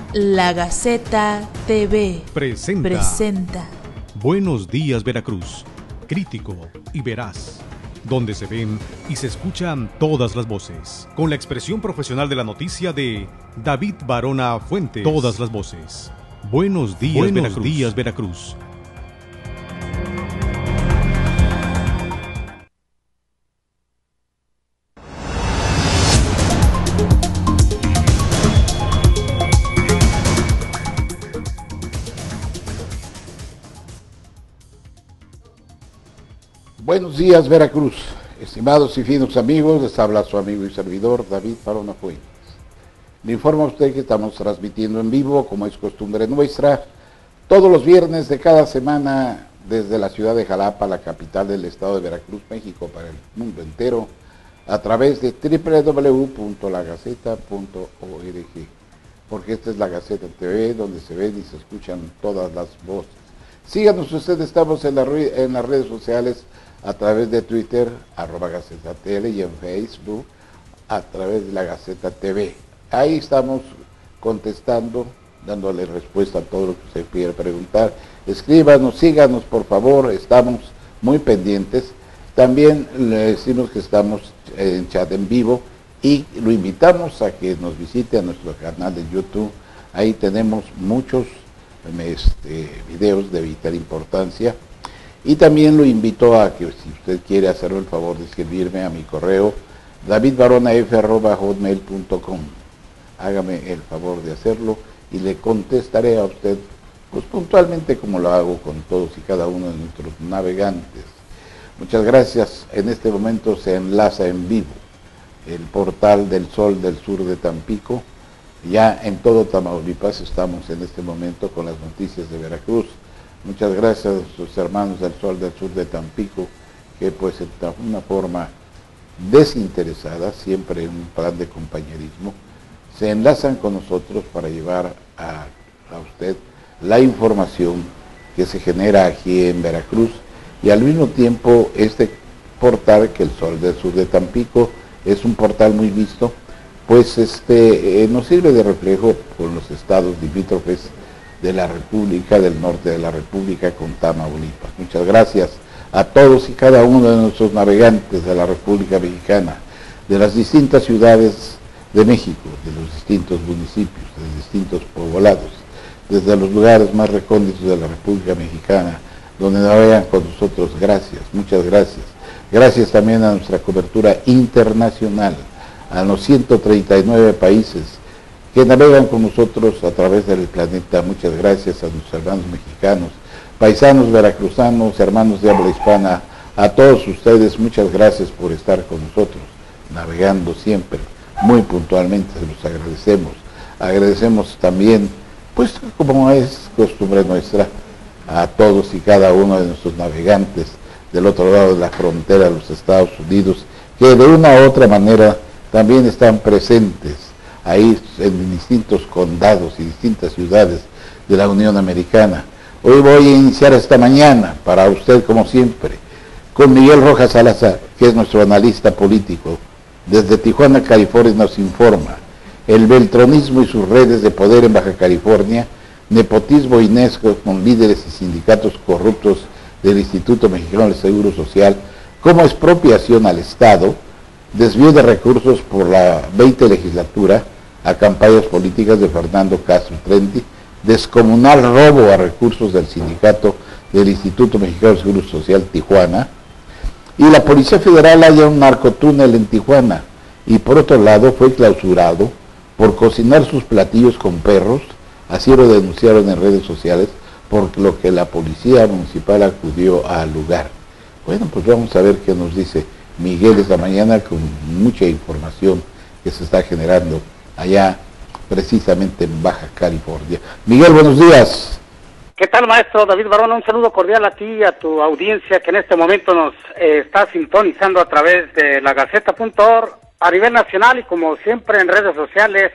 La Gaceta TV presenta Buenos Días Veracruz, crítico y veraz, donde se ven y se escuchan todas las voces, con la expresión profesional de la noticia de David Barona Fuentes. Todas las voces. Buenos días, Veracruz. Buenos días, Veracruz. Estimados y finos amigos, les habla su amigo y servidor David Barona Fuentes. Le informo a usted que estamos transmitiendo en vivo, como es costumbre nuestra, todos los viernes de cada semana desde la ciudad de Jalapa, la capital del estado de Veracruz, México, para el mundo entero, a través de www.lagaceta.org, porque esta es la Gaceta TV, donde se ven y se escuchan todas las voces. Síganos ustedes, estamos en las redes sociales, a través de Twitter, @GacetaTL, y en Facebook, a través de la Gaceta TV. Ahí estamos contestando, dándole respuesta a todo lo que usted quiera preguntar. Escríbanos, síganos por favor, estamos muy pendientes. También le decimos que estamos en chat en vivo y lo invitamos a que nos visite a nuestro canal de YouTube. Ahí tenemos muchos videos de vital importancia. Y también lo invito a que, si usted quiere hacerme el favor de escribirme a mi correo davidbaronaf@hotmail.com, hágame el favor de hacerlo y le contestaré a usted pues puntualmente, como lo hago con todos y cada uno de nuestros navegantes. Muchas gracias. En este momento se enlaza en vivo el portal del Sol del Sur de Tampico. Ya en todo Tamaulipas estamos en este momento con las noticias de Veracruz. Muchas gracias a sus hermanos del Sol del Sur de Tampico, que pues de una forma desinteresada, siempre en un plan de compañerismo, se enlazan con nosotros para llevar a usted la información que se genera aquí en Veracruz, y al mismo tiempo este portal, que el Sol del Sur de Tampico es un portal muy visto, pues nos sirve de reflejo con los estados limítrofes de la República, del norte de la República, con Tamaulipas. Muchas gracias a todos y cada uno de nuestros navegantes de la República Mexicana, de las distintas ciudades de México, de los distintos municipios, de los distintos poblados, desde los lugares más recónditos de la República Mexicana, donde navegan con nosotros. Gracias, muchas gracias. Gracias también a nuestra cobertura internacional, a los 139 países que navegan con nosotros a través del planeta. Muchas gracias a nuestros hermanos mexicanos, paisanos veracruzanos, hermanos de habla hispana, a todos ustedes, muchas gracias por estar con nosotros, navegando siempre, muy puntualmente, se los agradecemos. Agradecemos también, pues como es costumbre nuestra, a todos y cada uno de nuestros navegantes del otro lado de la frontera de los Estados Unidos, que de una u otra manera también están presentes ahí en distintos condados y distintas ciudades de la Unión Americana. Hoy voy a iniciar esta mañana, para usted como siempre, con Miguel Rojas Salazar, que es nuestro analista político. Desde Tijuana, California, nos informa: el beltronismo y sus redes de poder en Baja California, nepotismo y nexos con líderes y sindicatos corruptos del Instituto Mexicano del Seguro Social, como expropiación al Estado, desvío de recursos por la 20 legislatura a campañas políticas de Fernando Castro Trenti, descomunal robo a recursos del sindicato del Instituto Mexicano del Seguro Social Tijuana, y la Policía Federal halla un narcotúnel en Tijuana, y por otro lado fue clausurado por cocinar sus platillos con perros. Así lo denunciaron en redes sociales, por lo que la Policía Municipal acudió al lugar. Bueno, pues vamos a ver qué nos dice Miguel esta mañana, con mucha información que se está generando allá precisamente en Baja California. Miguel, buenos días. ¿Qué tal, maestro David Barona? Un saludo cordial a ti y a tu audiencia que en este momento nos está sintonizando a través de la Gaceta.org a nivel nacional y, como siempre, en redes sociales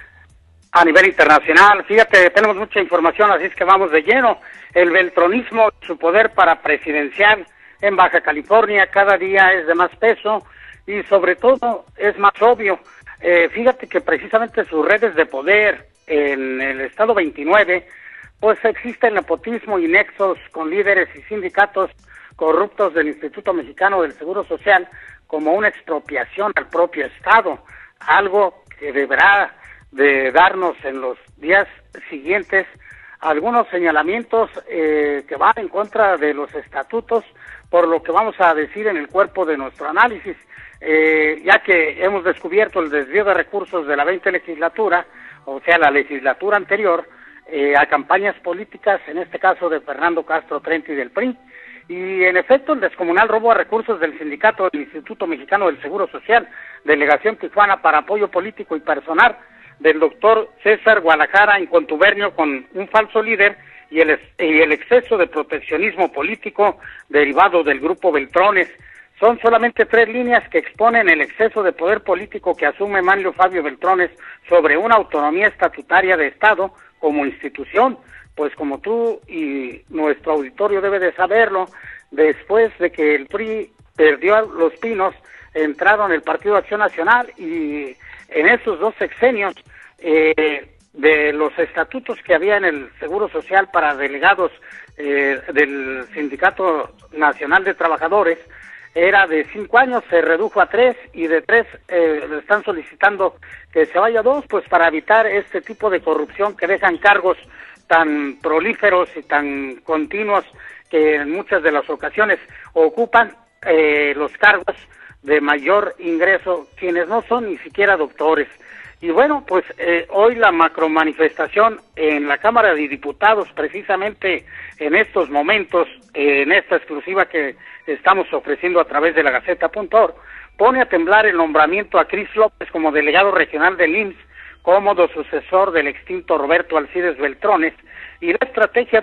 a nivel internacional. Fíjate, tenemos mucha información, así es que vamos de lleno. El beltronismo, su poder para presidencial en Baja California cada día es de más peso y sobre todo es más obvio. Fíjate que precisamente sus redes de poder en el estado 29, pues existe el nepotismo y nexos con líderes y sindicatos corruptos del Instituto Mexicano del Seguro Social como una expropiación al propio estado, algo que deberá de darnos en los días siguientes algunos señalamientos que van en contra de los estatutos, por lo que vamos a decir en el cuerpo de nuestro análisis, ya que hemos descubierto el desvío de recursos de la 20 legislatura, o sea, la legislatura anterior, a campañas políticas, en este caso de Fernando Castro Trenti del PRI, y en efecto el descomunal robo a recursos del sindicato del Instituto Mexicano del Seguro Social, Delegación Tijuana para apoyo político y personal, del doctor César Guadalajara en contubernio con un falso líder y el exceso de proteccionismo político derivado del grupo Beltrones. Son solamente 3 líneas que exponen el exceso de poder político que asume Manlio Fabio Beltrones sobre una autonomía estatutaria de Estado como institución, pues como tú y nuestro auditorio debe de saberlo, después de que el PRI perdió a Los Pinos, entraron el Partido Acción Nacional y en esos 2 sexenios de los estatutos que había en el Seguro Social para delegados del Sindicato Nacional de Trabajadores, era de 5 años, se redujo a 3 y de 3 le están solicitando que se vaya a 2, pues para evitar este tipo de corrupción que dejan cargos tan prolíferos y tan continuos que en muchas de las ocasiones ocupan los cargos de mayor ingreso quienes no son ni siquiera doctores. Y bueno, pues hoy la macromanifestación en la Cámara de Diputados, precisamente en estos momentos, en esta exclusiva que estamos ofreciendo a través de la Gaceta.org, pone a temblar el nombramiento a Cris López como delegado regional del IMSS, cómodo sucesor del extinto Roberto Alcides Beltrones, y la estrategia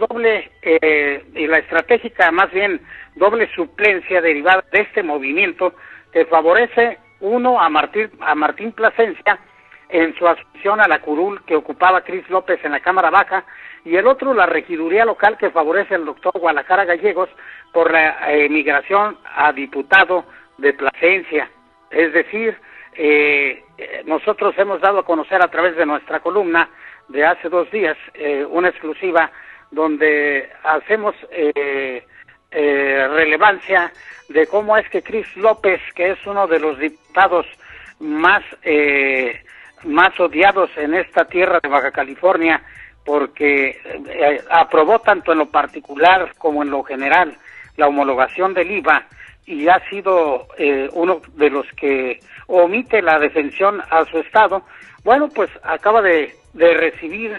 doble suplencia derivada de este movimiento que favorece uno a Martín Plasencia en su asunción a la curul que ocupaba Cris López en la Cámara Baja, y el otro la regiduría local que favorece al doctor Guadalajara Gallegos por la emigración a diputado de Plasencia. Es decir, nosotros hemos dado a conocer a través de nuestra columna de hace 2 días una exclusiva donde hacemos relevancia de cómo es que Cris López, que es uno de los diputados más odiados en esta tierra de Baja California, porque aprobó tanto en lo particular como en lo general la homologación del IVA y ha sido uno de los que omite la defensión a su estado. Bueno, pues acaba de recibir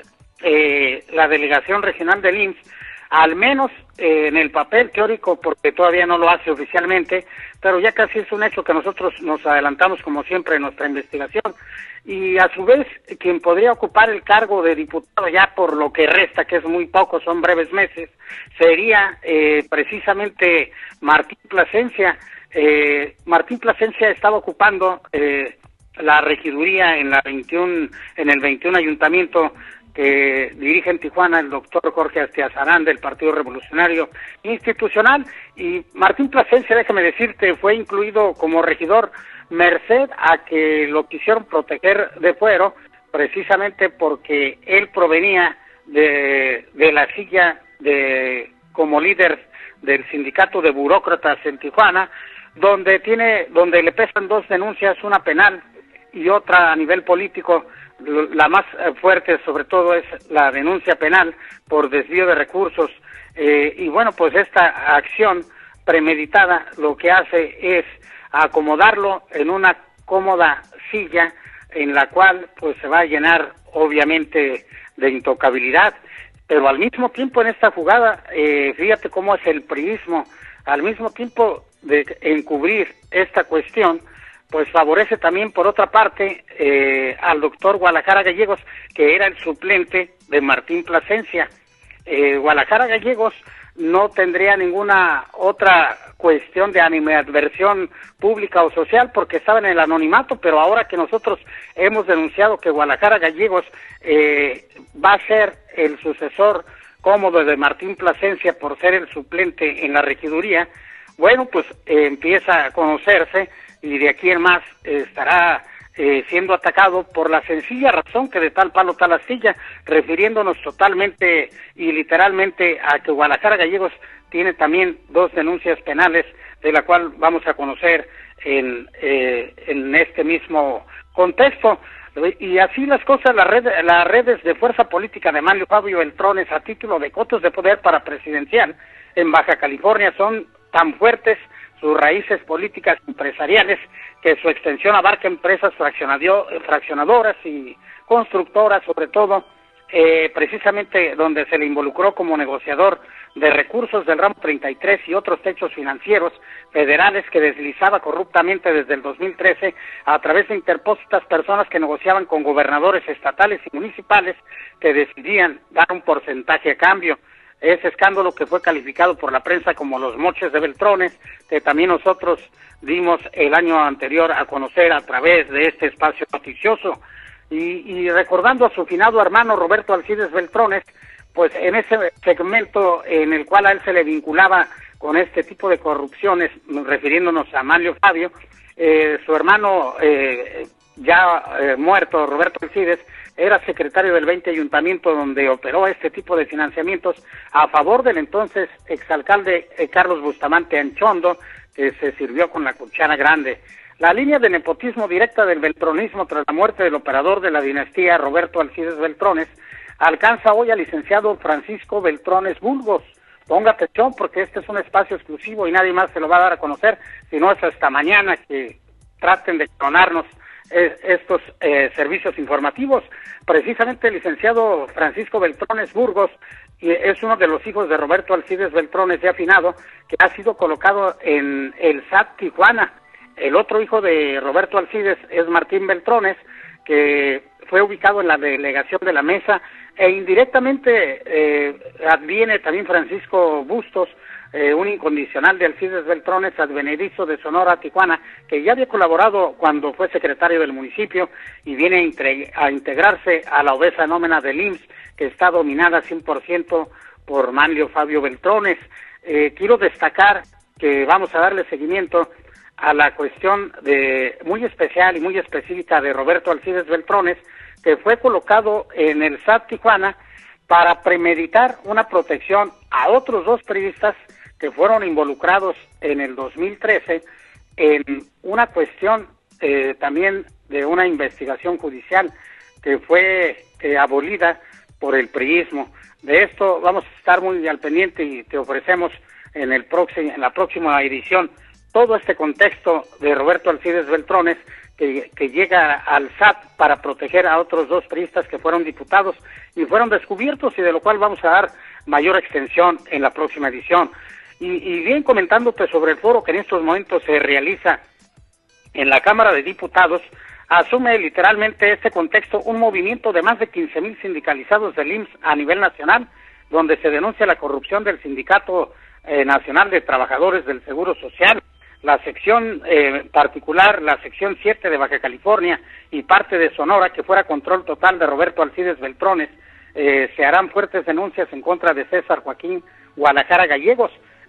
la delegación regional del IMSS, al menos en el papel teórico, porque todavía no lo hace oficialmente, pero ya casi es un hecho que nosotros nos adelantamos como siempre en nuestra investigación, y a su vez quien podría ocupar el cargo de diputado ya por lo que resta, que es muy poco, son breves meses, sería precisamente Martín Plasencia. Martín Plasencia estaba ocupando la regiduría en el 21 ayuntamiento que dirige en Tijuana el doctor Jorge Astiazarán del Partido Revolucionario Institucional, y Martín Plasencia, déjame decirte, fue incluido como regidor merced a que lo quisieron proteger de fuero, precisamente porque él provenía de la silla como líder del sindicato de burócratas en Tijuana, donde le pesan 2 denuncias, una penal y otra a nivel político. La más fuerte sobre todo es la denuncia penal por desvío de recursos, y bueno, pues esta acción premeditada lo que hace es acomodarlo en una cómoda silla en la cual pues se va a llenar obviamente de intocabilidad, pero al mismo tiempo en esta jugada, fíjate cómo es el priismo, al mismo tiempo de encubrir esta cuestión, pues favorece también por otra parte al doctor Guadalajara Gallegos, que era el suplente de Martín Plasencia. Guadalajara Gallegos no tendría ninguna otra cuestión de animadversión pública o social porque estaba en el anonimato, pero ahora que nosotros hemos denunciado que Guadalajara Gallegos va a ser el sucesor cómodo de Martín Plasencia por ser el suplente en la regiduría, bueno, pues empieza a conocerse y de aquí en más estará siendo atacado por la sencilla razón que de tal palo tal astilla, refiriéndonos totalmente y literalmente a que Guadalajara Gallegos tiene también 2 denuncias penales, de la cual vamos a conocer en este mismo contexto. Y así las cosas, las redes de fuerza política de Manlio Fabio Beltrones a título de cotos de poder para presidencial en Baja California son tan fuertes, sus raíces políticas empresariales, que su extensión abarca empresas fraccionadoras y constructoras, sobre todo, precisamente donde se le involucró como negociador de recursos del ramo 33 y otros hechos financieros federales que deslizaba corruptamente desde el 2013 a través de interpósitas personas que negociaban con gobernadores estatales y municipales que decidían dar un porcentaje a cambio. Ese escándalo que fue calificado por la prensa como los moches de Beltrones, que también nosotros dimos el año anterior a conocer a través de este espacio noticioso. Y recordando a su finado hermano Roberto Alcides Beltrones, pues en ese segmento en el cual a él se le vinculaba con este tipo de corrupciones, refiriéndonos a Manlio Fabio, su hermano muerto, Roberto Alcides, era secretario del 20 ayuntamiento donde operó este tipo de financiamientos a favor del entonces exalcalde Carlos Bustamante Anchondo, que se sirvió con la cuchara grande. La línea de nepotismo directa del beltronismo tras la muerte del operador de la dinastía Roberto Alcides Beltrones alcanza hoy al licenciado Francisco Beltrones Burgos. Ponga atención porque este es un espacio exclusivo y nadie más se lo va a dar a conocer, sino es hasta mañana que traten de clonarnos estos servicios informativos. Precisamente el licenciado Francisco Beltrones Burgos es uno de los hijos de Roberto Alcides Beltrones ya afinado, que ha sido colocado en el SAT Tijuana. El otro hijo de Roberto Alcides es Martín Beltrones, que fue ubicado en la delegación de la Mesa, e indirectamente adviene también Francisco Bustos, un incondicional de Alcides Beltrones, advenedizo de Sonora, Tijuana, que ya había colaborado cuando fue secretario del municipio y viene a integrarse a la obesa nómina del IMSS, que está dominada 100% por Manlio Fabio Beltrones. Quiero destacar que vamos a darle seguimiento a la cuestión muy especial y muy específica de Roberto Alcides Beltrones, que fue colocado en el SAT Tijuana para premeditar una protección a otros 2 periodistas que fueron involucrados en el 2013 en una cuestión también de una investigación judicial que fue abolida por el priismo. De esto vamos a estar muy al pendiente y te ofrecemos en la próxima edición todo este contexto de Roberto Alcides Beltrones que llega al SAT para proteger a otros 2 priistas que fueron diputados y fueron descubiertos, y de lo cual vamos a dar mayor extensión en la próxima edición. Y bien, comentándote sobre el foro que en estos momentos se realiza en la Cámara de Diputados, asume literalmente este contexto un movimiento de más de 15,000 sindicalizados del IMSS a nivel nacional, donde se denuncia la corrupción del Sindicato Nacional de Trabajadores del Seguro Social, la sección particular, la sección 7 de Baja California y parte de Sonora, que fuera control total de Roberto Alcides Beltrones. Se harán fuertes denuncias en contra de César Joaquín Guadalajara Gallegos,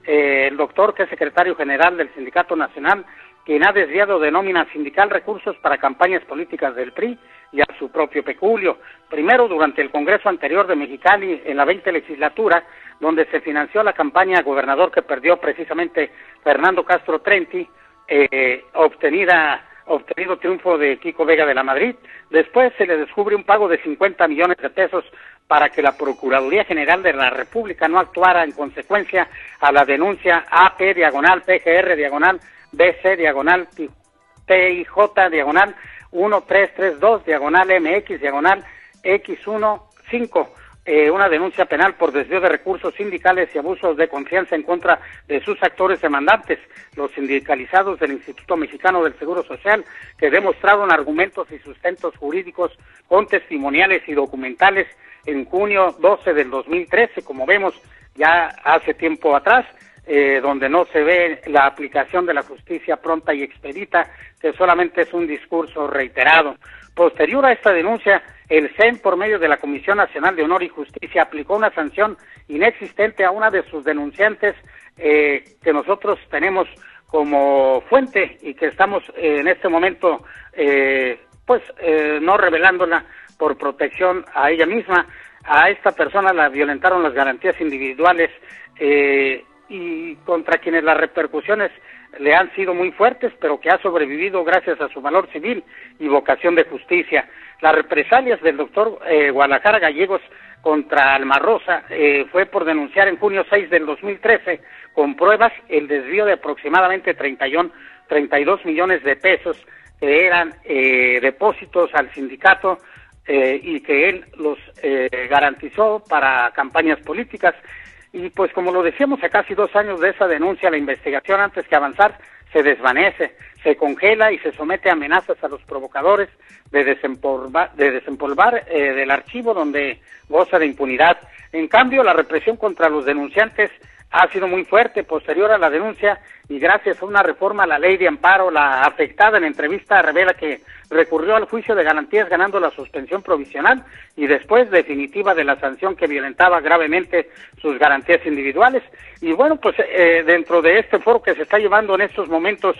el doctor que es secretario general del Sindicato Nacional, quien ha desviado de nómina sindical recursos para campañas políticas del PRI y a su propio peculio. Primero, durante el Congreso anterior de Mexicali, en la 20 legislatura, donde se financió la campaña a gobernador que perdió precisamente Fernando Castro Trenti, obtenido triunfo de Kiko Vega de la Madrid. Después se le descubre un pago de 50 millones de pesos para que la Procuraduría General de la República no actuara en consecuencia a la denuncia AP/PGR/BC/TJ/1332/MX/X15, una denuncia penal por desvío de recursos sindicales y abusos de confianza en contra de sus actores demandantes, los sindicalizados del Instituto Mexicano del Seguro Social, que demostraron argumentos y sustentos jurídicos con testimoniales y documentales en junio 12 del 2013, como vemos ya hace tiempo atrás, donde no se ve la aplicación de la justicia pronta y expedita, que solamente es un discurso reiterado. Posterior a esta denuncia, el CEN, por medio de la Comisión Nacional de Honor y Justicia, aplicó una sanción inexistente a una de sus denunciantes, que nosotros tenemos como fuente y que estamos en este momento pues no revelándola por protección a ella misma. A esta persona la violentaron las garantías individuales y contra quienes las repercusiones le han sido muy fuertes, pero que ha sobrevivido gracias a su valor civil y vocación de justicia. Las represalias del doctor Guadalajara Gallegos contra Alma Rosa fue por denunciar en junio 6 del 2013 con pruebas el desvío de aproximadamente 32 millones de pesos que eran depósitos al sindicato y que él los garantizó para campañas políticas. Y pues como lo decíamos, a casi 2 años de esa denuncia, la investigación antes que avanzar se desvanece, se congela y se somete a amenazas a los provocadores de desempolvar del archivo donde goza de impunidad. En cambio, la represión contra los denunciantes ha sido muy fuerte. Posterior a la denuncia y gracias a una reforma a la ley de amparo, la afectada en entrevista revela que recurrió al juicio de garantías ganando la suspensión provisional y después definitiva de la sanción que violentaba gravemente sus garantías individuales. Y bueno, pues dentro de este foro que se está llevando en estos momentos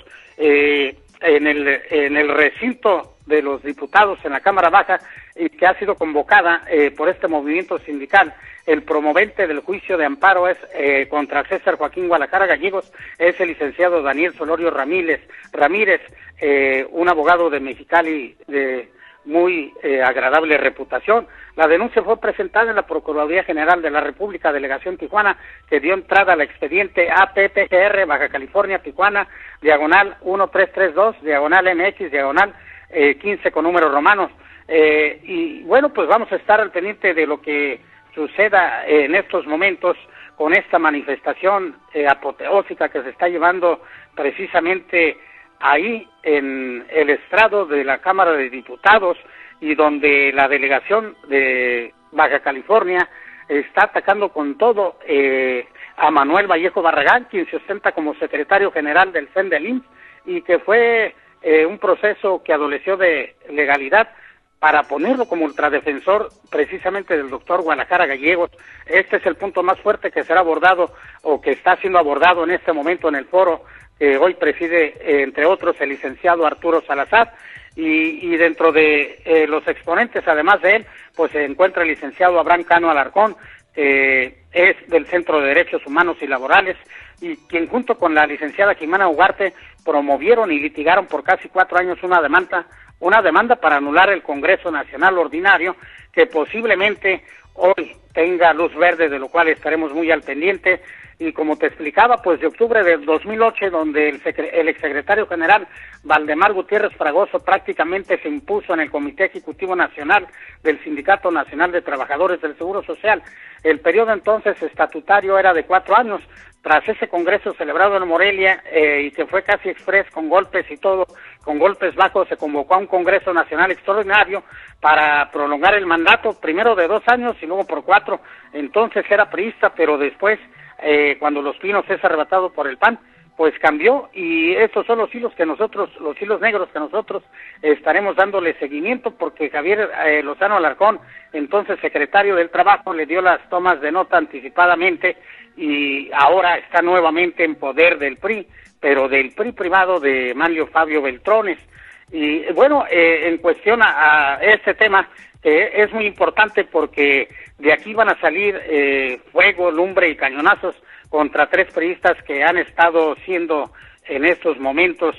en el recinto de los diputados en la Cámara Baja y que ha sido convocada por este movimiento sindical, el promovente del juicio de amparo es contra César Joaquín Guadalajara Gallegos, es el licenciado Daniel Solorio Ramírez, un abogado de Mexicali de muy agradable reputación. La denuncia fue presentada en la Procuraduría General de la República, Delegación Tijuana, que dio entrada al expediente APPGR Baja California Tijuana, diagonal 1332, diagonal MX, diagonal 15 con números romanos. Y bueno, pues vamos a estar al pendiente de lo que suceda en estos momentos con esta manifestación apoteósica que se está llevando precisamente ahí en el estrado de la Cámara de Diputados y donde la delegación de Baja California está atacando con todo a Manuel Vallejo Barragán, quien se ostenta como secretario general del CEN del IMSS y que fue un proceso que adoleció de legalidad para ponerlo como ultradefensor precisamente del doctor Guadalajara Gallegos. Este es el punto más fuerte que será abordado o que está siendo abordado en este momento en el foro que hoy preside, entre otros, el licenciado Arturo Salazar, y dentro de los exponentes, además de él, pues se encuentra el licenciado Abraham Cano Alarcón, es del Centro de Derechos Humanos y Laborales, y quien junto con la licenciada Jimena Ugarte promovieron y litigaron por casi 4 años una demanda para anular el Congreso Nacional Ordinario, que posiblemente hoy tenga luz verde, de lo cual estaremos muy al pendiente. Y como te explicaba, pues de octubre del 2008, donde el exsecretario general Valdemar Gutiérrez Fragoso prácticamente se impuso en el Comité Ejecutivo Nacional del Sindicato Nacional de Trabajadores del Seguro Social. El periodo entonces estatutario era de 4 años. Tras ese congreso celebrado en Morelia y que fue casi express con golpes y todo, con golpes bajos, se convocó a un Congreso Nacional Extraordinario para prolongar el mandato, primero de 2 años y luego por 4. Entonces era priista, pero después, cuando Los Pinos es arrebatado por el PAN, pues cambió, y estos son los hilos negros que nosotros estaremos dándole seguimiento, porque Javier Lozano Alarcón, entonces secretario del Trabajo, le dio las tomas de nota anticipadamente y ahora está nuevamente en poder del PRI, pero del PRI privado de Manlio Fabio Beltrones. Y bueno, en cuestión a este tema, es muy importante porque de aquí van a salir fuego, lumbre y cañonazos contra 3 priistas que han estado siendo en estos momentos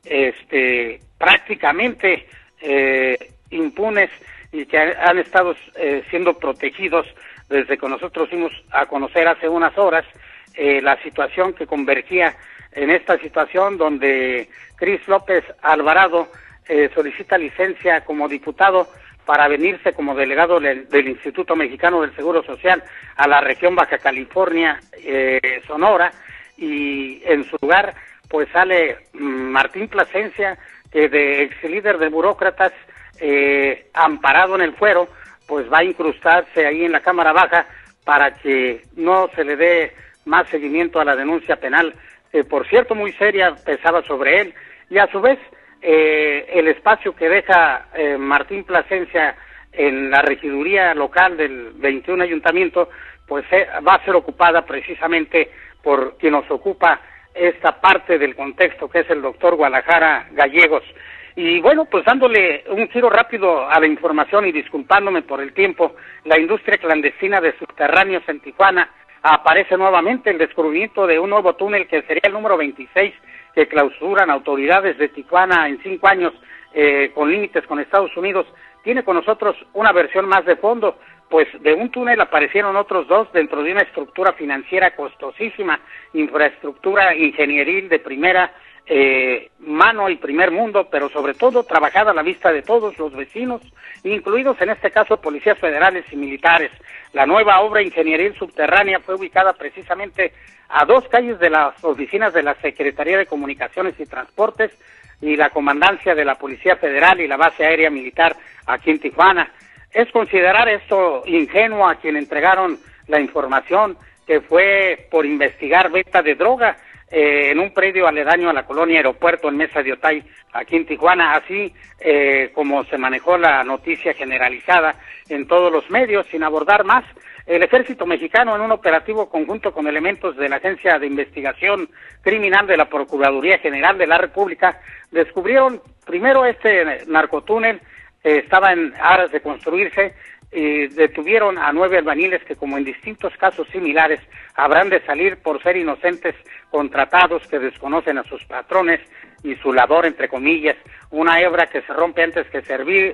prácticamente impunes y que han estado siendo protegidos desde que nosotros fuimos a conocer hace unas horas la situación que convergía en esta situación donde Cris López Alvarado solicita licencia como diputado para venirse como delegado del Instituto Mexicano del Seguro Social a la región Baja California, Sonora, y en su lugar pues sale Martín Plasencia, que de ex líder de burócratas, amparado en el fuero, pues va a incrustarse ahí en la Cámara Baja para que no se le dé más seguimiento a la denuncia penal, que por cierto muy seria pesaba sobre él, y a su vez el espacio que deja Martín Plasencia en la regiduría local del 21 ayuntamiento, pues va a ser ocupada precisamente por quien nos ocupa esta parte del contexto, que es el doctor Guadalajara Gallegos. Y bueno, pues dándole un giro rápido a la información y disculpándome por el tiempo, la industria clandestina de subterráneos en Tijuana aparece nuevamente. El descubrimiento de un nuevo túnel que sería el número 26 que clausuran autoridades de Tijuana en 5 años con límites con Estados Unidos, tiene con nosotros una versión más de fondo. Pues de un túnel aparecieron otros 2 dentro de una estructura financiera costosísima, infraestructura ingenieril de primera mano y primer mundo, pero sobre todo trabajada a la vista de todos los vecinos, incluidos en este caso policías federales y militares. La nueva obra ingenieril subterránea fue ubicada precisamente a 2 calles de las oficinas de la Secretaría de Comunicaciones y Transportes y la Comandancia de la Policía Federal y la Base Aérea Militar aquí en Tijuana. Es considerar esto ingenuo a quien entregaron la información, que fue por investigar venta de droga en un predio aledaño a la colonia Aeropuerto en Mesa de Otay, aquí en Tijuana, así como se manejó la noticia generalizada en todos los medios, sin abordar más. El ejército mexicano, en un operativo conjunto con elementos de la Agencia de Investigación Criminal de la Procuraduría General de la República, descubrieron primero este narcotúnel, estaba en aras de construirse, y detuvieron a 9 albañiles que, como en distintos casos similares, habrán de salir por ser inocentes contratados que desconocen a sus patrones y su labor, entre comillas, una hebra que se rompe antes que servir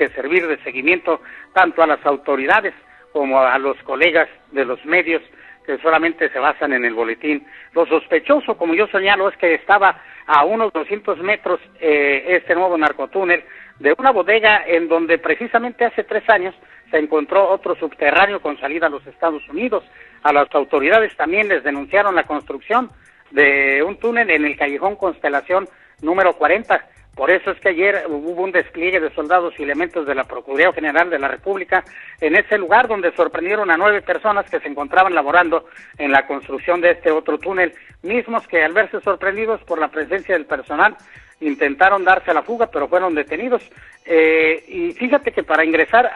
de seguimiento tanto a las autoridades como a los colegas de los medios que solamente se basan en el boletín. Lo sospechoso, como yo señalo, es que estaba a unos 200 metros este nuevo narcotúnel de una bodega en donde precisamente hace 3 años se encontró otro subterráneo con salida a los Estados Unidos. A las autoridades también les denunciaron la construcción de un túnel en el callejón Constelación número 40. Por eso es que ayer hubo un despliegue de soldados y elementos de la Procuraduría General de la República en ese lugar, donde sorprendieron a 9 personas que se encontraban laborando en la construcción de este otro túnel, mismos que al verse sorprendidos por la presencia del personal intentaron darse a la fuga, pero fueron detenidos. Y fíjate que para ingresar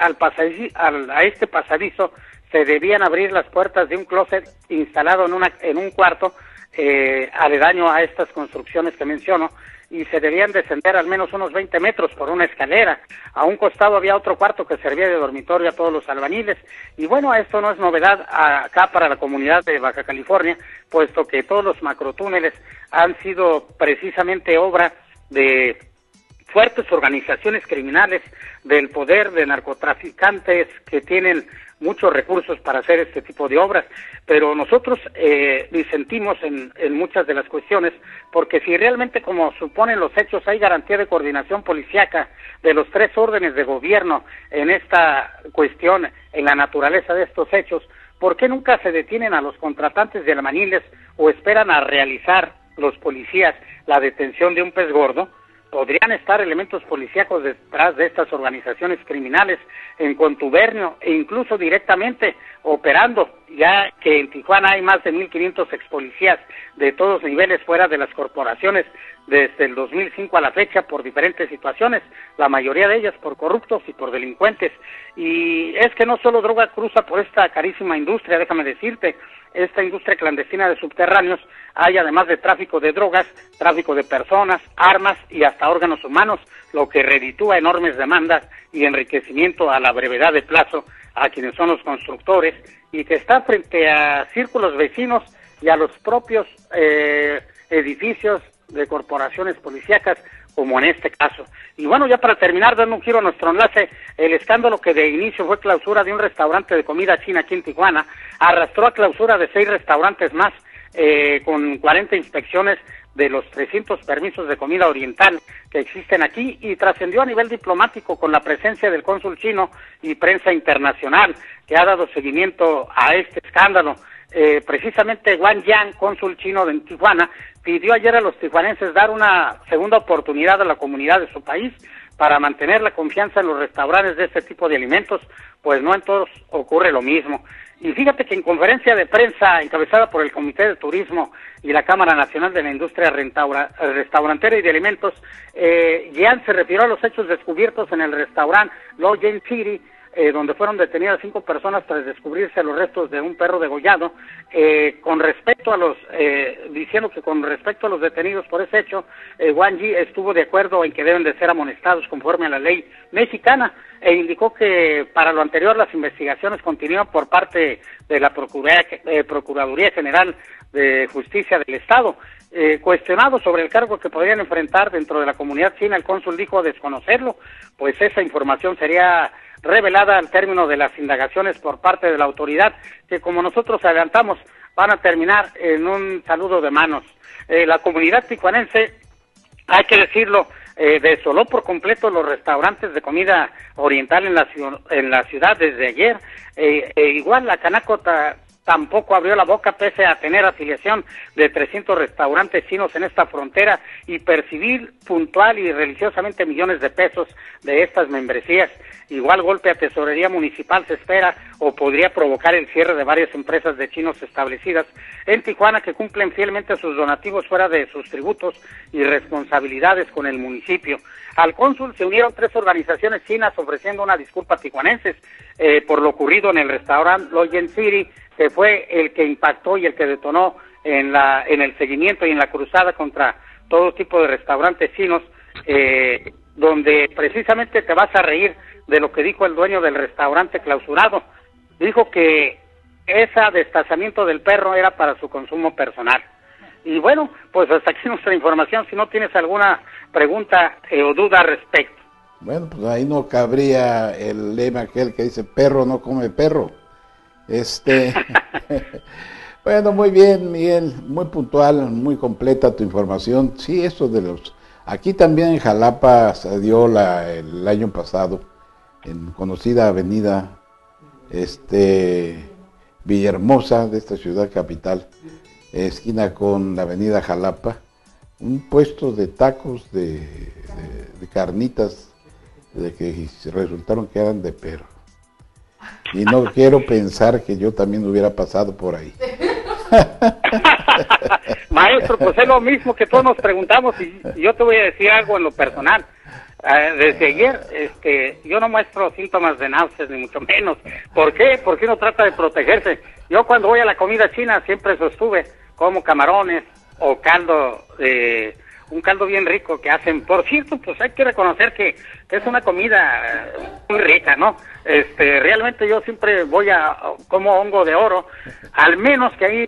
a este pasadizo se debían abrir las puertas de un closet instalado en un cuarto aledaño a estas construcciones que menciono, y se debían descender al menos unos 20 metros por una escalera. A un costado había otro cuarto que servía de dormitorio a todos los albañiles. Y bueno, esto no es novedad acá para la comunidad de Baja California, puesto que todos los macrotúneles han sido precisamente obra de fuertes organizaciones criminales del poder de narcotraficantes que tienen muchos recursos para hacer este tipo de obras, pero nosotros disentimos en muchas de las cuestiones, porque si realmente, como suponen los hechos, hay garantía de coordinación policíaca de los 3 órdenes de gobierno en esta cuestión, en la naturaleza de estos hechos, ¿por qué nunca se detienen a los contratantes de albañiles o esperan a realizar los policías la detención de un pez gordo? Podrían estar elementos policíacos detrás de estas organizaciones criminales en contubernio e incluso directamente operando, ya que en Tijuana hay más de 1,500 expolicías de todos niveles fuera de las corporaciones desde el 2005 a la fecha por diferentes situaciones, la mayoría de ellas por corruptos y por delincuentes. Y es que no solo droga cruza por esta carísima industria, déjame decirte, esta industria clandestina de subterráneos, hay además de tráfico de drogas, tráfico de personas, armas y hasta órganos humanos, lo que reditúa enormes demandas y enriquecimiento a la brevedad de plazo a quienes son los constructores, y que está frente a círculos vecinos y a los propios edificios de corporaciones policíacas, como en este caso. Y bueno, ya para terminar, dando un giro a nuestro enlace, el escándalo que de inicio fue clausura de un restaurante de comida china aquí en Tijuana, arrastró a clausura de 6 restaurantes más, con 40 inspecciones de los 300 permisos de comida oriental que existen aquí, y trascendió a nivel diplomático con la presencia del cónsul chino y prensa internacional que ha dado seguimiento a este escándalo. Precisamente Wang Yang, cónsul chino de Tijuana, pidió ayer a los tijuanenses dar una segunda oportunidad a la comunidad de su país para mantener la confianza en los restaurantes de este tipo de alimentos, pues no en todos ocurre lo mismo. Y fíjate que en conferencia de prensa encabezada por el Comité de Turismo y la Cámara Nacional de la Industria Restaurantera y de Alimentos, Yang se refirió a los hechos descubiertos en el restaurante Lo Yen City, donde fueron detenidas 5 personas tras descubrirse los restos de un perro degollado, diciendo que con respecto a los detenidos por ese hecho, Wang Yi estuvo de acuerdo en que deben de ser amonestados conforme a la ley mexicana, e indicó que para lo anterior las investigaciones continúan por parte de la Procuraduría General de Justicia del Estado. Cuestionado sobre el cargo que podrían enfrentar dentro de la comunidad china, el cónsul dijo desconocerlo, pues esa información sería revelada al término de las indagaciones por parte de la autoridad, que como nosotros adelantamos, van a terminar en un saludo de manos. La comunidad tijuanense, hay que decirlo, desoló por completo los restaurantes de comida oriental en la ciudad desde ayer. Igual la Canaco tampoco abrió la boca pese a tener afiliación de 300 restaurantes chinos en esta frontera y percibir puntual y religiosamente millones de pesos de estas membresías. Igual golpe a Tesorería Municipal se espera o podría provocar el cierre de varias empresas de chinos establecidas en Tijuana que cumplen fielmente sus donativos fuera de sus tributos y responsabilidades con el municipio. Al cónsul se unieron 3 organizaciones chinas ofreciendo una disculpa a tijuanenses por lo ocurrido en el restaurante Loyen City, que fue el que impactó y el que detonó en el seguimiento y en la cruzada contra todo tipo de restaurantes chinos, donde precisamente te vas a reír de lo que dijo el dueño del restaurante clausurado. Dijo que ese destazamiento del perro era para su consumo personal. Y bueno, pues hasta aquí nuestra información, si no tienes alguna pregunta o duda al respecto. Bueno, pues ahí no cabría el lema aquel que dice perro no come perro. Bueno, muy bien, Miguel, muy puntual, muy completa tu información. Sí, eso de los... Aquí también en Jalapa se dio el año pasado, en conocida avenida Villahermosa de esta ciudad capital, esquina con la avenida Jalapa, un puesto de tacos de carnitas de que resultaron que eran de perro. Y no quiero pensar que yo también hubiera pasado por ahí. Maestro, pues es lo mismo que todos nos preguntamos y yo te voy a decir algo en lo personal. Desde ayer, yo no muestro síntomas de náuseas, ni mucho menos. ¿Por qué? Porque uno trata de protegerse. Yo cuando voy a la comida china siempre sostuve como camarones o caldo, un caldo bien rico que hacen. Por cierto, pues hay que reconocer que es una comida muy rica, ¿no? Realmente yo siempre como hongo de oro, al menos que ahí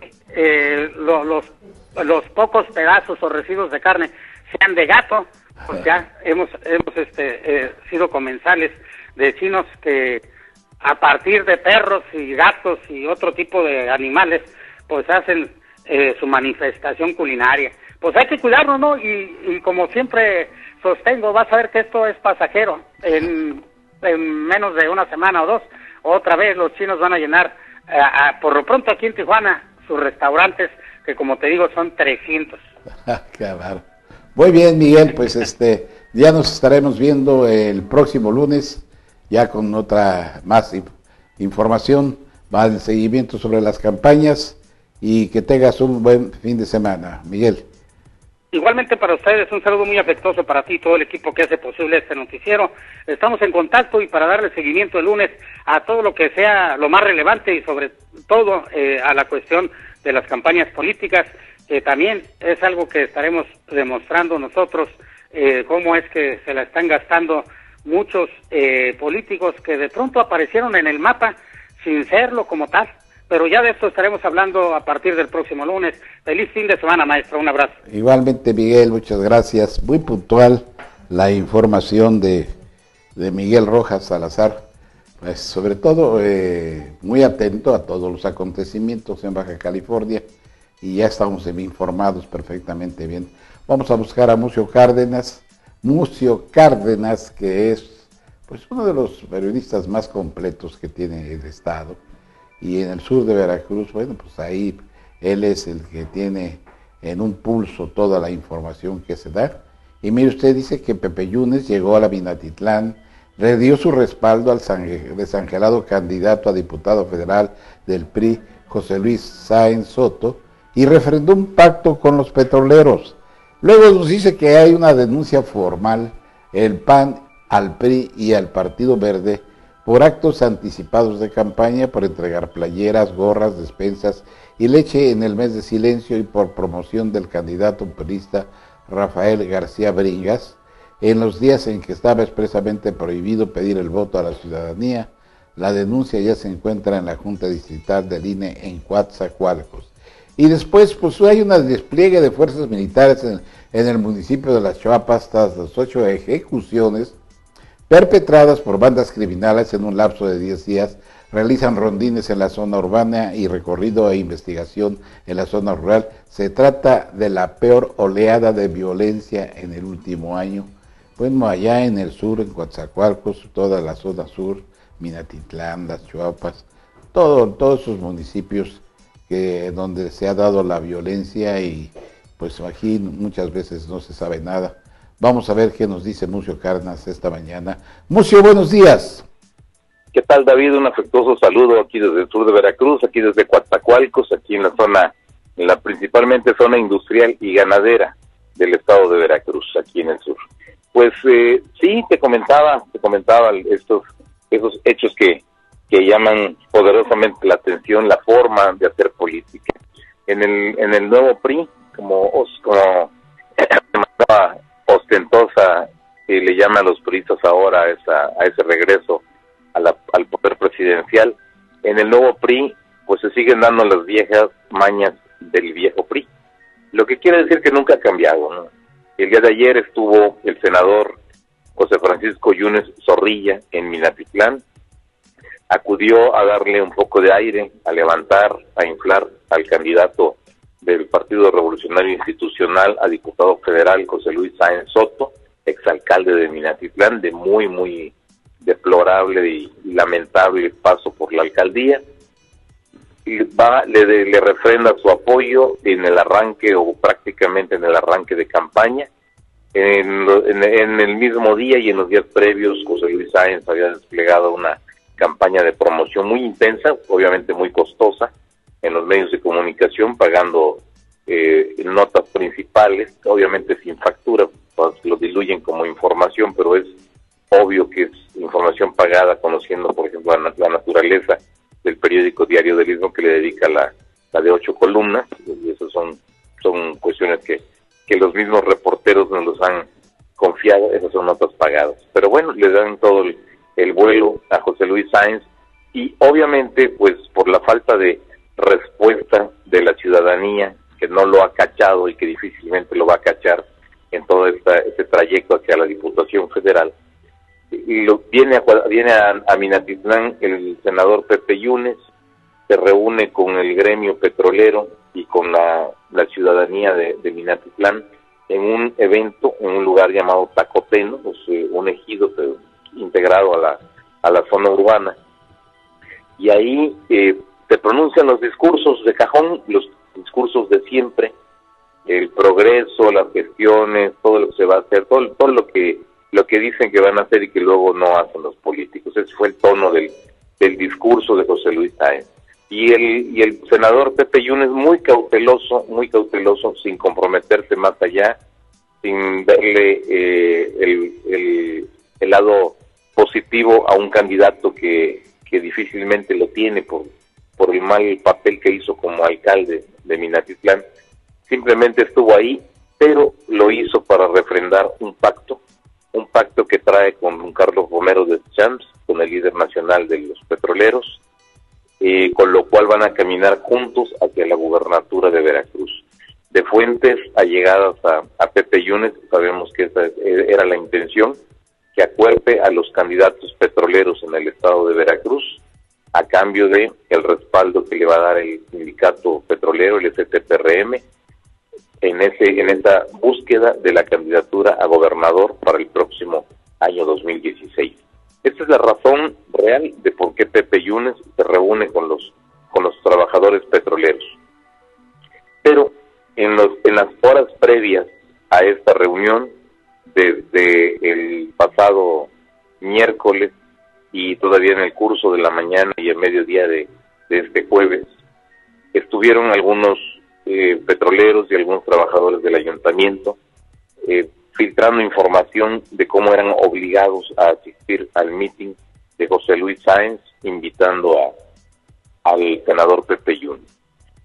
los pocos pedazos o residuos de carne sean de gato. Pues ya hemos sido comensales de chinos que a partir de perros y gatos y otro tipo de animales pues hacen su manifestación culinaria. Pues hay que cuidarnos, ¿no? Y como siempre sostengo, vas a ver que esto es pasajero. En menos de una semana o 2, otra vez los chinos van a llenar, por lo pronto aquí en Tijuana, sus restaurantes, que como te digo son 300. Claro. Muy bien, Miguel, pues ya nos estaremos viendo el próximo lunes, ya con otra más información, más de seguimiento sobre las campañas, y que tengas un buen fin de semana, Miguel. Igualmente para ustedes, un saludo muy afectuoso para ti y todo el equipo que hace posible este noticiero. Estamos en contacto y para darle seguimiento el lunes a todo lo que sea lo más relevante y sobre todo a la cuestión de las campañas políticas, que también es algo que estaremos demostrando nosotros, cómo es que se la están gastando muchos políticos que de pronto aparecieron en el mapa sin serlo como tal. Pero ya de esto estaremos hablando a partir del próximo lunes. Feliz fin de semana, maestro. Un abrazo. Igualmente, Miguel, muchas gracias. Muy puntual la información de Miguel Rojas Salazar. Pues sobre todo muy atento a todos los acontecimientos en Baja California y ya estamos informados perfectamente bien. Vamos a buscar a Mucio Cárdenas, que es pues uno de los periodistas más completos que tiene el estado. Y en el sur de Veracruz, bueno, pues ahí él es el que tiene en un pulso toda la información que se da. Y mire usted, dice que Pepe Yunes llegó a la Minatitlán, le dio su respaldo al desangelado candidato a diputado federal del PRI, José Luis Sáenz Soto, y refrendó un pacto con los petroleros. Luego nos dice que hay una denuncia formal, el PAN al PRI y al Partido Verde, por actos anticipados de campaña, por entregar playeras, gorras, despensas y leche en el mes de silencio y por promoción del candidato periodista Rafael García Bringas, en los días en que estaba expresamente prohibido pedir el voto a la ciudadanía. La denuncia ya se encuentra en la Junta Distrital del INE en Coatzacoalcos. Y después, pues hay un despliegue de fuerzas militares en el municipio de Las Chuapas tras las 8 ejecuciones perpetradas por bandas criminales en un lapso de 10 días. Realizan rondines en la zona urbana y recorrido e investigación en la zona rural. Se trata de la peor oleada de violencia en el último año. Bueno, allá en el sur, en Coatzacoalcos, toda la zona sur, Minatitlán, Las Chuapas, todos esos municipios donde se ha dado la violencia y pues aquí muchas veces no se sabe nada. Vamos a ver qué nos dice Mucio Carnas esta mañana. Mucio, buenos días. ¿Qué tal, David? Un afectuoso saludo aquí desde el sur de Veracruz, aquí desde Coatzacoalcos, aquí en la zona, principalmente zona industrial y ganadera del estado de Veracruz, aquí en el sur. Pues sí, te comentaba esos hechos que llaman poderosamente la atención, la forma de hacer política. En el nuevo PRI, como ostentosa le llaman a los priistas ahora a ese regreso al poder presidencial, en el nuevo PRI pues se siguen dando las viejas mañas del viejo PRI, lo que quiere decir que nunca ha cambiado, ¿no? El día de ayer estuvo el senador José Francisco Yunes Zorrilla en Minatitlán, acudió a darle un poco de aire, a levantar, a inflar al candidato del Partido Revolucionario Institucional a diputado federal, José Luis Sáenz Soto, exalcalde de Minatitlán, de muy deplorable y lamentable paso por la alcaldía. Y le refrenda su apoyo en el arranque o prácticamente en el arranque de campaña. En el mismo día y en los días previos, José Luis Sáenz había desplegado una campaña de promoción muy intensa, obviamente muy costosa, en los medios de comunicación, pagando notas principales, obviamente sin factura, pues lo diluyen como información, pero es obvio que es información pagada, conociendo, por ejemplo, la naturaleza del periódico Diario del Istmo, que le dedica la de 8 columnas, y esas son cuestiones que los mismos reporteros nos los han confiado, esas son notas pagadas. Pero bueno, le dan todo el vuelo a José Luis Sáenz, y obviamente, pues por la falta de respuesta de la ciudadanía, que no lo ha cachado y que difícilmente lo va a cachar en todo este trayecto hacia la Diputación Federal, y viene a Minatitlán el senador Pepe Yunes, se reúne con el gremio petrolero y con la ciudadanía de Minatitlán en un evento, en un lugar llamado Tacoteno, pues, un ejido integrado a la zona urbana, y ahí se pronuncian los discursos de cajón, los discursos de siempre, el progreso, las gestiones, todo lo que se va a hacer, todo lo que dicen que van a hacer y que luego no hacen los políticos. Ese fue el tono del discurso de José Luis Sáenz. Y el senador Pepe Yunes muy cauteloso, sin comprometerse más allá, sin verle el lado positivo a un candidato que difícilmente lo tiene por el mal papel que hizo como alcalde de Minatitlán. Simplemente estuvo ahí, pero lo hizo para refrendar un pacto que trae con Carlos Romero de Champs, con el líder nacional de los petroleros, con lo cual van a caminar juntos hacia la gubernatura de Veracruz. De fuentes allegadas a Pepe Yunes, sabemos que esa era la intención, que acuerde a los candidatos petroleros en el estado de Veracruz, a cambio de el respaldo que le va a dar el sindicato petrolero, el STPRM, en esta búsqueda de la candidatura a gobernador para el próximo año 2016. Esta es la razón real de por qué Pepe Yunes se reúne con los trabajadores petroleros. Pero en las horas previas a esta reunión, desde el pasado miércoles y todavía en el curso de la mañana y el mediodía de este jueves, estuvieron algunos petroleros y algunos trabajadores del ayuntamiento filtrando información de cómo eran obligados a asistir al meeting de José Luis Sáenz invitando al senador Pepe Yunes.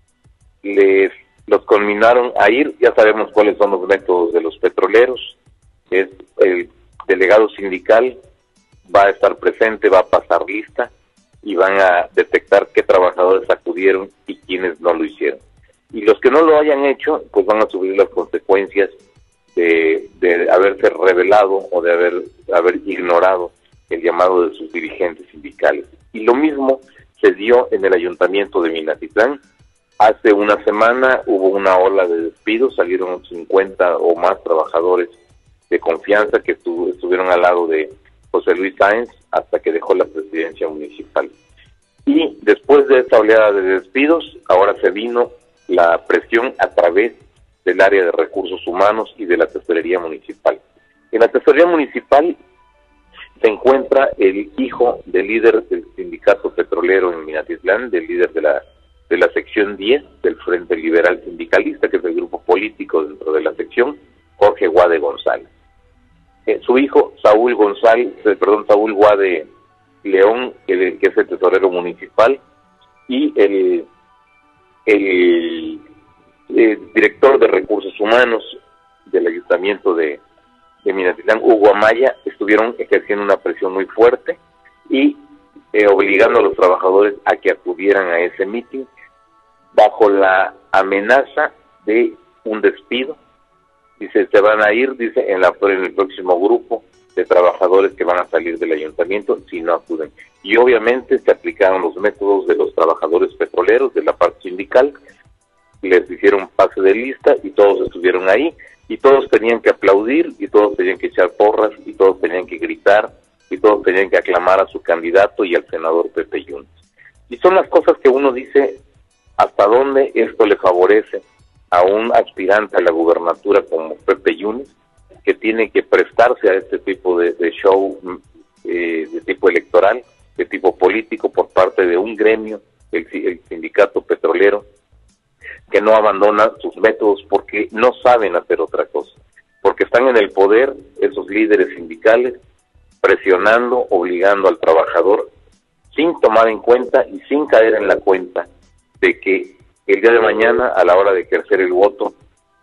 Los conminaron a ir, ya sabemos cuáles son los métodos de los petroleros, es el delegado sindical va a estar presente, va a pasar lista y van a detectar qué trabajadores acudieron y quiénes no lo hicieron. Y los que no lo hayan hecho, pues van a sufrir las consecuencias de haberse revelado o de haber ignorado el llamado de sus dirigentes sindicales. Y lo mismo se dio en el ayuntamiento de Minatitlán. Hace una semana hubo una ola de despidos, salieron 50 o más trabajadores de confianza que estuvieron al lado de José Luis Sáenz hasta que dejó la presidencia municipal. Y después de esta oleada de despidos, ahora se vino la presión a través del área de recursos humanos y de la tesorería municipal. En la tesorería municipal se encuentra el hijo del líder del sindicato petrolero en Minatitlán, del líder de la sección 10 del Frente Liberal Sindicalista, que es el grupo político dentro de la sección, Jorge Guade González. Su hijo, Saúl Guade León, que es el tesorero municipal, y el director de recursos humanos del ayuntamiento de Minatitlán, Hugo Amaya, estuvieron ejerciendo una presión muy fuerte y obligando a los trabajadores a que acudieran a ese mitin bajo la amenaza de un despido. Dice, se van a ir, dice, en el próximo grupo de trabajadores que van a salir del ayuntamiento si no acuden. Y obviamente se aplicaron los métodos de los trabajadores petroleros de la parte sindical, les hicieron pase de lista y todos estuvieron ahí, y todos tenían que aplaudir, y todos tenían que echar porras, y todos tenían que gritar, y todos tenían que aclamar a su candidato y al senador Pepe Yunes. Y son las cosas que uno dice, hasta dónde esto le favorece a un aspirante a la gubernatura como Pepe Yunes, que tiene que prestarse a este tipo de show de tipo electoral, de tipo político, por parte de un gremio, el sindicato petrolero, que no abandona sus métodos porque no saben hacer otra cosa, porque están en el poder esos líderes sindicales, presionando, obligando al trabajador, sin tomar en cuenta y sin caer en la cuenta de que el día de mañana, a la hora de ejercer el voto,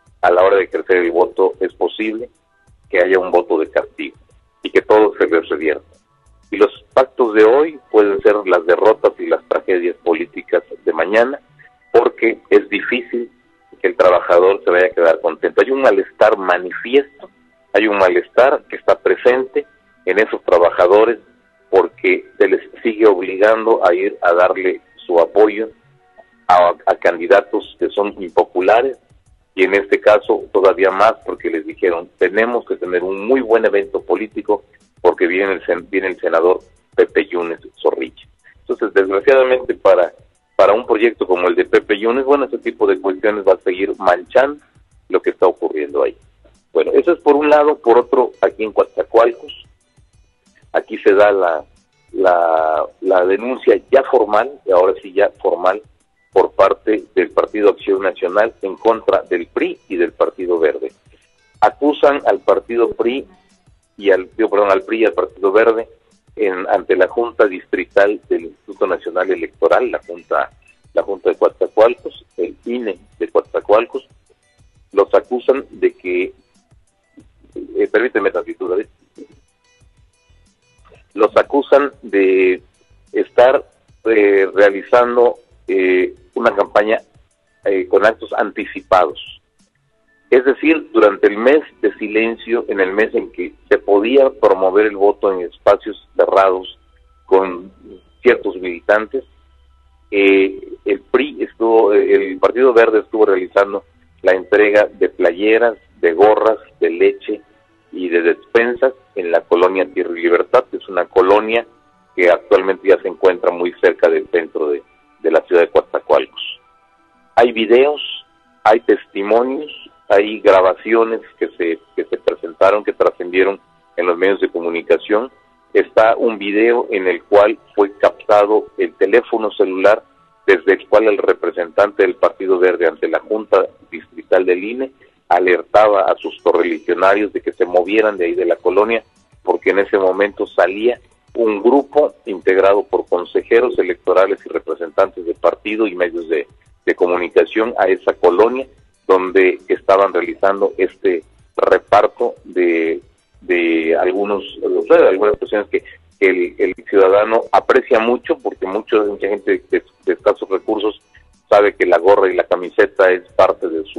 es posible que haya un voto de castigo y que todo se revierta. Y los pactos de hoy pueden ser las derrotas y las tragedias políticas de mañana, porque es difícil que el trabajador se vaya a quedar contento. Hay un malestar manifiesto, hay un malestar que está presente en esos trabajadores porque se les sigue obligando a ir a darle su apoyo a candidatos que son impopulares, y en este caso todavía más porque les dijeron, tenemos que tener un muy buen evento político porque viene el senador Pepe Yunes Zorrilla. Entonces, desgraciadamente para un proyecto como el de Pepe Yunes, bueno, ese tipo de cuestiones va a seguir manchando lo que está ocurriendo ahí. Bueno, eso es por un lado. Por otro, aquí en Coatzacoalcos, aquí se da la denuncia ya formal, y ahora sí ya formal, por parte del Partido Acción Nacional en contra del PRI y del Partido Verde. Acusan al Partido PRI al PRI y al Partido Verde ante la Junta Distrital del Instituto Nacional Electoral, la Junta de Coatzacoalcos, el INE de Coatzacoalcos, los acusan de que, permíteme tantito, David, los acusan de estar realizando una campaña con actos anticipados. Es decir, durante el mes de silencio, en el mes en que se podía promover el voto en espacios cerrados con ciertos militantes, el Partido Verde estuvo realizando la entrega de playeras, de gorras, de leche y de despensas en la colonia Tierra y Libertad, que es una colonia que actualmente ya se encuentra muy cerca del centro de la ciudad de Coatzacoalcos. Hay videos, hay testimonios, hay grabaciones que se presentaron, que trascendieron en los medios de comunicación. Está un video en el cual fue captado el teléfono celular desde el cual el representante del Partido Verde ante la Junta Distrital del INE alertaba a sus correligionarios de que se movieran de ahí de la colonia, porque en ese momento salía un grupo integrado por consejeros electorales y representantes de partido y medios de comunicación a esa colonia donde estaban realizando este reparto de algunas cuestiones que el ciudadano aprecia mucho, porque mucha gente de escasos recursos sabe que la gorra y la camiseta es parte de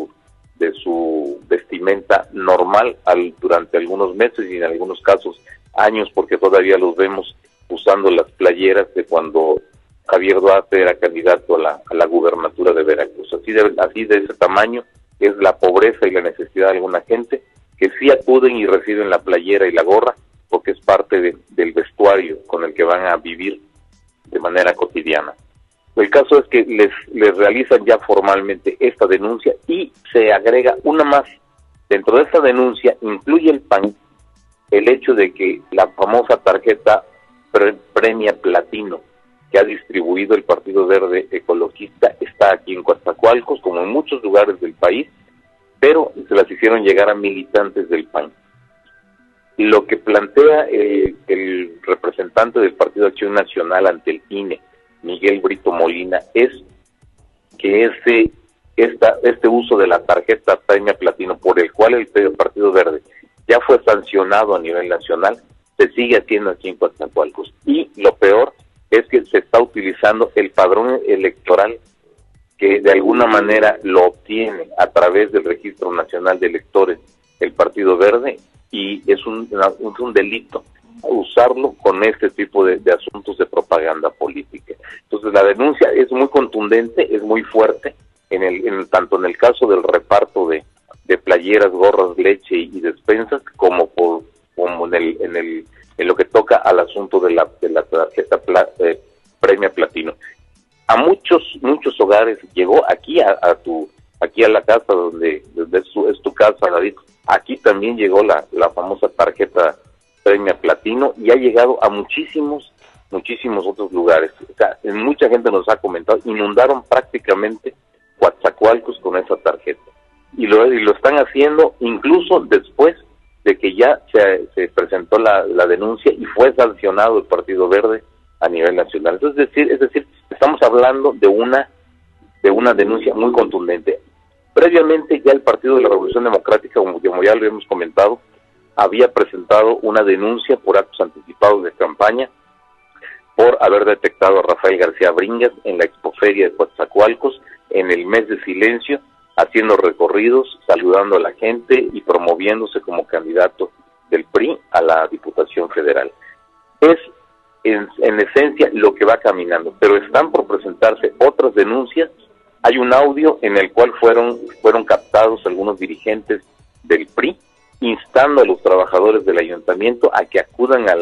su vestimenta normal durante algunos meses y en algunos casos años, porque todavía los vemos usando las playeras de cuando Javier Duarte era candidato a la gubernatura de Veracruz. Así de ese tamaño es la pobreza y la necesidad de alguna gente que sí acuden y reciben la playera y la gorra porque es parte del vestuario con el que van a vivir de manera cotidiana. El caso es que les realizan ya formalmente esta denuncia y se agrega una más. Dentro de esta denuncia incluye el PAN el hecho de que la famosa tarjeta Premia Platino que ha distribuido el Partido Verde Ecologista está aquí en Coatzacoalcos, como en muchos lugares del país, pero se las hicieron llegar a militantes del PAN. Lo que plantea el representante del Partido Acción Nacional ante el INE, Miguel Brito Molina, es que este uso de la tarjeta Premia Platino, por el cual el Partido Verde ya fue sancionado a nivel nacional, se sigue haciendo aquí en Coatzacoalcos. Y lo peor es que se está utilizando el padrón electoral que de alguna manera lo obtiene a través del Registro Nacional de Electores el Partido Verde, y es un delito usarlo con este tipo de asuntos de propaganda política. Entonces la denuncia es muy contundente, es muy fuerte, tanto en el caso del reparto de playeras, gorras, leche y despensas, como en lo que toca al asunto de la tarjeta Premia Platino. A muchos hogares llegó aquí aquí a la casa donde es tu casa, David. Aquí también llegó la famosa tarjeta Premia Platino y ha llegado a muchísimos otros lugares. O sea, mucha gente nos ha comentado, inundaron prácticamente Coatzacoalcos con esa tarjeta. Y lo están haciendo incluso después de que ya se presentó la denuncia y fue sancionado el Partido Verde a nivel nacional. Entonces, es decir, estamos hablando de una denuncia muy contundente. Previamente ya el Partido de la Revolución Democrática, como ya lo hemos comentado, había presentado una denuncia por actos anticipados de campaña por haber detectado a Rafael García Bringas en la expoferia de Coatzacoalcos en el mes de silencio, haciendo recorridos, saludando a la gente y promoviéndose como candidato del PRI a la Diputación Federal. Es en esencia lo que va caminando, pero están por presentarse otras denuncias. Hay un audio en el cual fueron captados algunos dirigentes del PRI instando a los trabajadores del ayuntamiento a que acudan a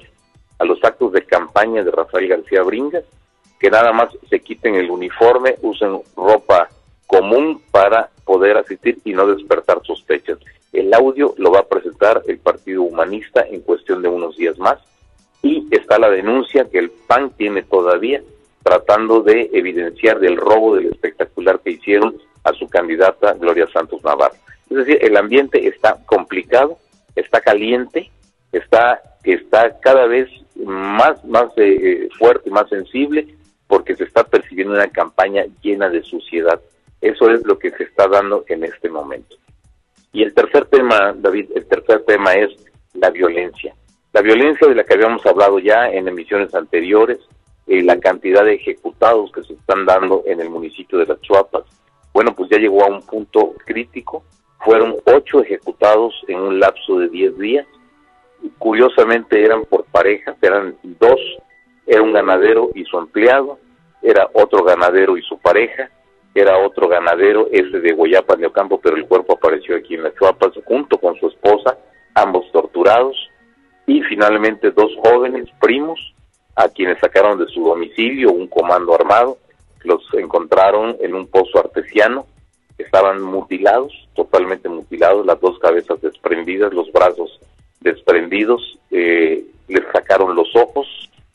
los actos de campaña de Rafael García Bringas, que nada más se quiten el uniforme, usen ropa común para poder asistir y no despertar sospechas. El audio lo va a presentar el Partido Humanista en cuestión de unos días más, y está la denuncia que el PAN tiene todavía tratando de evidenciar del robo del espectacular que hicieron a su candidata Gloria Santos Navarro. Es decir, el ambiente está complicado, está caliente, está cada vez más fuerte, más sensible, porque se está percibiendo una campaña llena de suciedad. Eso es lo que se está dando en este momento. Y el tercer tema, David, es la violencia. La violencia de la que habíamos hablado ya en emisiones anteriores, la cantidad de ejecutados que se están dando en el municipio de Las Chuapas, bueno, pues ya llegó a un punto crítico. Fueron 8 ejecutados en un lapso de 10 días. Curiosamente eran por parejas, eran 2, era un ganadero y su empleado, era otro ganadero y su pareja, era otro ganadero, ese de Guayapan de Ocampo, pero el cuerpo apareció aquí en Las Chuapas junto con su esposa, ambos torturados, y finalmente 2 jóvenes primos a quienes sacaron de su domicilio un comando armado, los encontraron en un pozo artesiano, estaban mutilados, totalmente mutilados, las 2 cabezas desprendidas, los brazos desprendidos, les sacaron los ojos,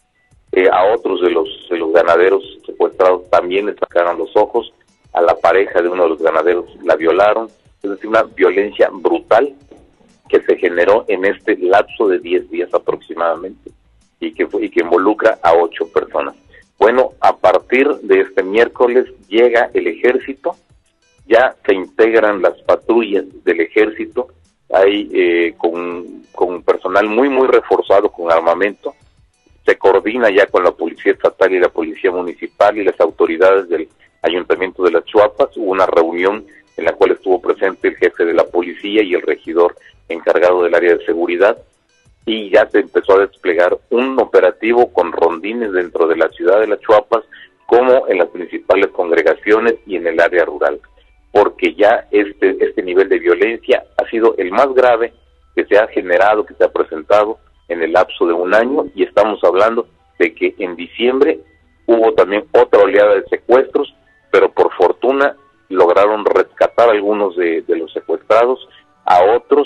a otros de los ganaderos secuestrados también les sacaron los ojos, a la pareja de uno de los ganaderos la violaron. Es decir, una violencia brutal que se generó en este lapso de 10 días aproximadamente. y que involucra a 8 personas. Bueno, a partir de este miércoles llega el ejército, ya se integran las patrullas del ejército, hay con personal muy reforzado con armamento, se coordina ya con la policía estatal y la policía municipal y las autoridades del ayuntamiento de Las Chuapas. Hubo una reunión en la cual estuvo presente el jefe de la policía y el regidor encargado del área de seguridad, y ya se empezó a desplegar un operativo con rondines dentro de la ciudad de Las Chuapas, como en las principales congregaciones y en el área rural, porque ya este nivel de violencia ha sido el más grave que se ha generado, que se ha presentado en el lapso de un año, y estamos hablando de que en diciembre hubo también otra oleada de secuestros, pero por fortuna lograron rescatar a algunos de los secuestrados, a otros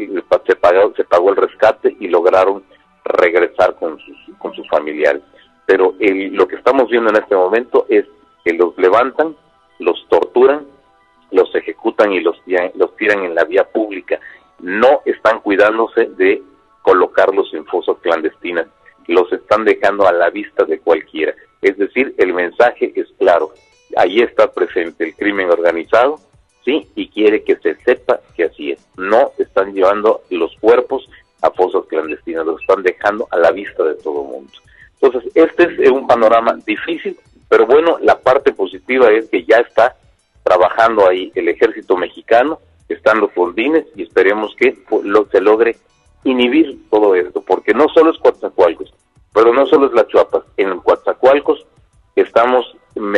se pagó el rescate y lograron regresar con sus familiares. Pero lo que estamos viendo en este momento es que los levantan, los torturan, los ejecutan y los tiran en la vía pública. No están cuidándose de colocarlos en fosas clandestinas, los están dejando a la vista de cualquiera. Es decir, el mensaje es claro: ahí está presente el crimen organizado, sí, y quiere que se sepa que así es. No están llevando los cuerpos a fosas clandestinas, los están dejando a la vista de todo el mundo. Entonces, este es un panorama difícil, pero bueno, la parte positiva es que ya está trabajando ahí el ejército mexicano, están los rondines, y esperemos que se logre inhibir todo esto, porque no solo es Coatzacoalcos, pero no solo es Las Chuapas. En Coatzacoalcos estamos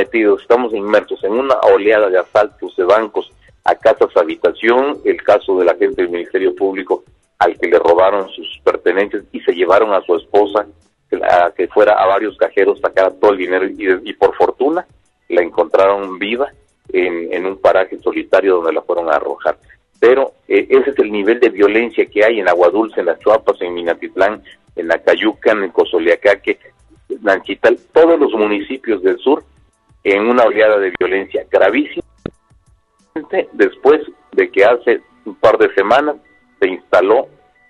inmersos en una oleada de asaltos de bancos a casas habitación, el caso del agente del Ministerio Público al que le robaron sus pertenencias y se llevaron a su esposa a que fuera a varios cajeros, sacara todo el dinero, y por fortuna la encontraron viva en un paraje solitario donde la fueron a arrojar. Pero ese es el nivel de violencia que hay en Agua Dulce, en Las Chuapas, en Minatitlán, en Acayucan, en Cozoleacaque, Nanchital, todos los municipios del sur, en una oleada de violencia gravísima, después de que hace un par de semanas se instaló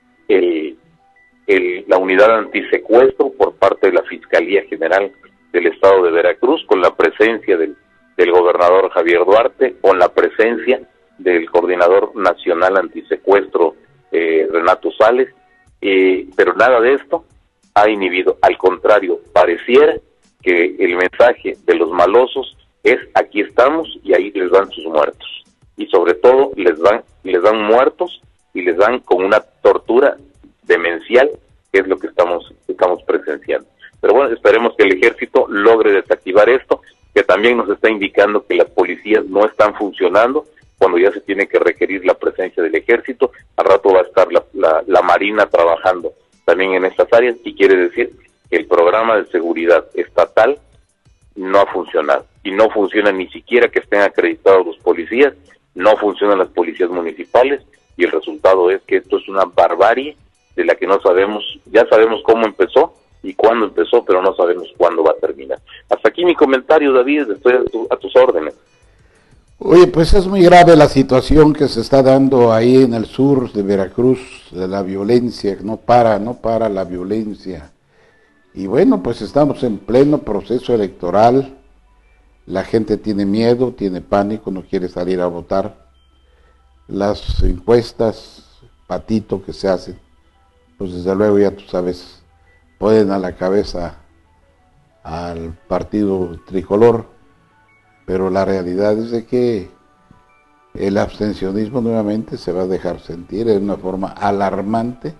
la unidad antisecuestro por parte de la Fiscalía General del Estado de Veracruz, con la presencia del gobernador Javier Duarte, con la presencia del coordinador nacional antisecuestro Renato Sales, pero nada de esto ha inhibido. Al contrario, pareciera que el mensaje de los malosos es: aquí estamos y ahí les dan sus muertos, y sobre todo les dan muertos y les dan con una tortura demencial, que es lo que estamos presenciando. Pero bueno, esperemos que el ejército logre desactivar esto, que también nos está indicando que las policías no están funcionando, cuando ya se tiene que requerir la presencia del ejército. Al rato va a estar la Marina trabajando también en estas áreas, y quiere decir que el programa de seguridad estatal no ha funcionado, y no funciona ni siquiera que estén acreditados los policías, no funcionan las policías municipales, y el resultado es que esto es una barbarie de la que no sabemos, ya sabemos cómo empezó y cuándo empezó, pero no sabemos cuándo va a terminar. Hasta aquí mi comentario, David, estoy a tus órdenes. Oye, pues es muy grave la situación que se está dando ahí en el sur de Veracruz, de la violencia, no para la violencia. Y bueno, pues estamos en pleno proceso electoral, la gente tiene miedo, tiene pánico, no quiere salir a votar. Las encuestas, patito, que se hacen, pues desde luego ya tú sabes, ponen a la cabeza al partido tricolor, pero la realidad es de que el abstencionismo nuevamente se va a dejar sentir de una forma alarmante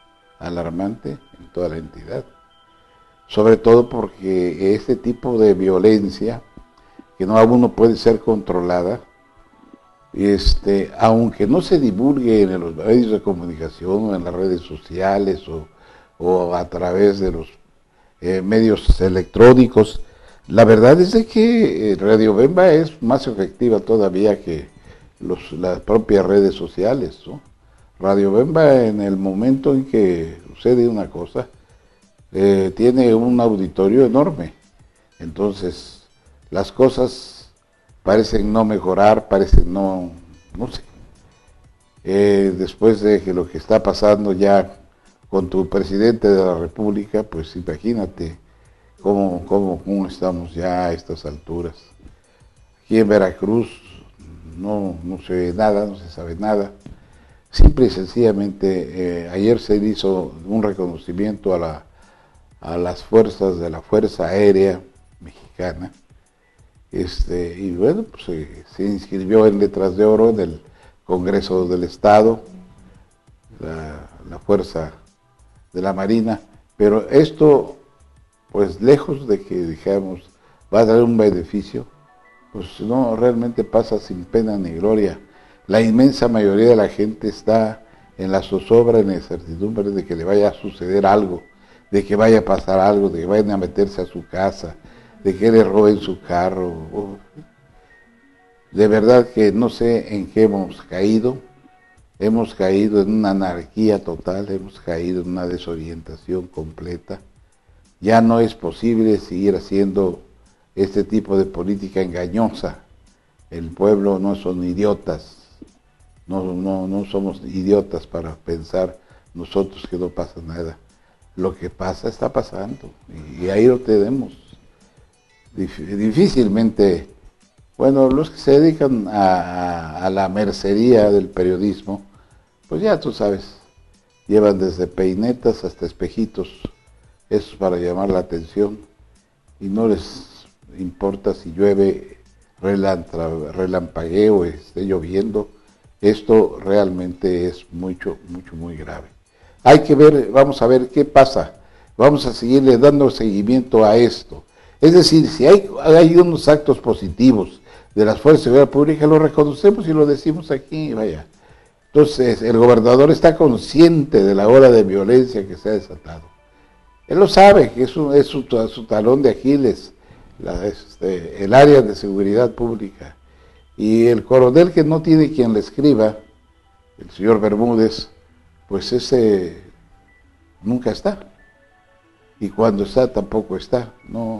en toda la entidad. Sobre todo porque este tipo de violencia, que no aún no puede ser controlada, aunque no se divulgue en los medios de comunicación o en las redes sociales o a través de los medios electrónicos, la verdad es de que Radio Bemba es más efectiva todavía que las propias redes sociales, ¿no? Radio Bemba, en el momento en que sucede una cosa, tiene un auditorio enorme. Entonces, las cosas parecen no mejorar, parecen no sé. Después de que lo que está pasando ya con tu presidente de la República, pues imagínate cómo estamos ya a estas alturas. Aquí en Veracruz no se ve nada, no se sabe nada. Simple y sencillamente, ayer se hizo un reconocimiento a las fuerzas de la Fuerza Aérea Mexicana, y bueno, pues se inscribió en letras de oro en el Congreso del Estado, la Fuerza de la Marina, pero esto, pues lejos de que digamos va a dar un beneficio, pues no, realmente pasa sin pena ni gloria. La inmensa mayoría de la gente está en la zozobra, en la incertidumbre de que le vaya a suceder algo, de que vaya a pasar algo, de que vayan a meterse a su casa, de que le roben su carro. De verdad que no sé en qué hemos caído en una anarquía total, hemos caído en una desorientación completa. Ya no es posible seguir haciendo este tipo de política engañosa. El pueblo no son idiotas, no somos idiotas para pensar nosotros que no pasa nada. Lo que pasa está pasando y ahí lo tenemos. Difícilmente, bueno, los que se dedican a la mercería del periodismo, pues ya tú sabes, llevan desde peinetas hasta espejitos, eso es para llamar la atención, y no les importa si llueve, relampagueo, esté lloviendo. Esto realmente es muy grave. Hay que ver, vamos a ver qué pasa, vamos a seguirle dando seguimiento a esto. Es decir, si hay unos actos positivos de las fuerzas de seguridad pública, lo reconocemos y lo decimos aquí, vaya. Entonces, el gobernador está consciente de la ola de violencia que se ha desatado. Él lo sabe, que es su talón de Aquiles, el área de seguridad pública. Y el coronel que no tiene quien le escriba, el señor Bermúdez, pues ese nunca está. Y cuando está, tampoco está.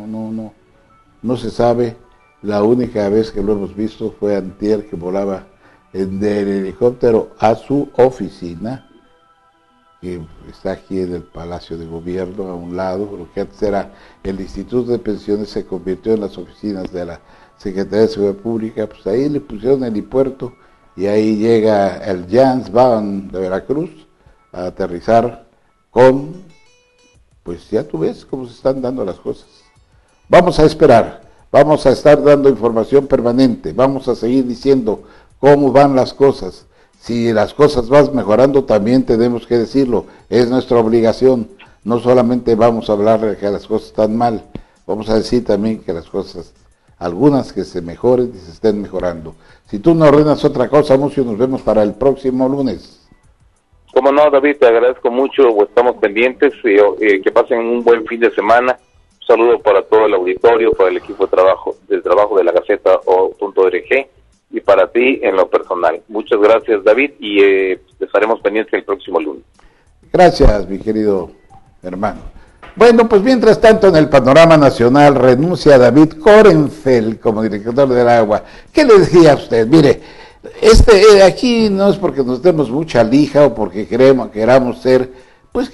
No se sabe. La única vez que lo hemos visto fue antier, que volaba del helicóptero a su oficina, que está aquí en el Palacio de Gobierno, a un lado. Lo que antes era el Instituto de Pensiones se convirtió en las oficinas de la Secretaría de Seguridad Pública. Pues ahí le pusieron el helipuerto y ahí llega el Jans Van de Veracruz a aterrizar con, pues ya tú ves cómo se están dando las cosas. Vamos a esperar, vamos a estar dando información permanente, vamos a seguir diciendo cómo van las cosas. Si las cosas van mejorando, también tenemos que decirlo, es nuestra obligación. No solamente vamos a hablar de que las cosas están mal, vamos a decir también que las cosas, algunas que se mejoren y se estén mejorando. Si tú no ordenas otra cosa, Mucio, nos vemos para el próximo lunes. Como no, David, te agradezco mucho, estamos pendientes, que pasen un buen fin de semana. Un saludo para todo el auditorio, para el equipo de trabajo de la Gaceta.org y para ti en lo personal. Muchas gracias, David, y estaremos pendientes el próximo lunes. Gracias, mi querido hermano. Bueno, pues mientras tanto, en el panorama nacional renuncia David Korenfeld como director del agua. ¿Qué le decía a usted? Mire, aquí no es porque nos demos mucha lija o porque queramos ser, pues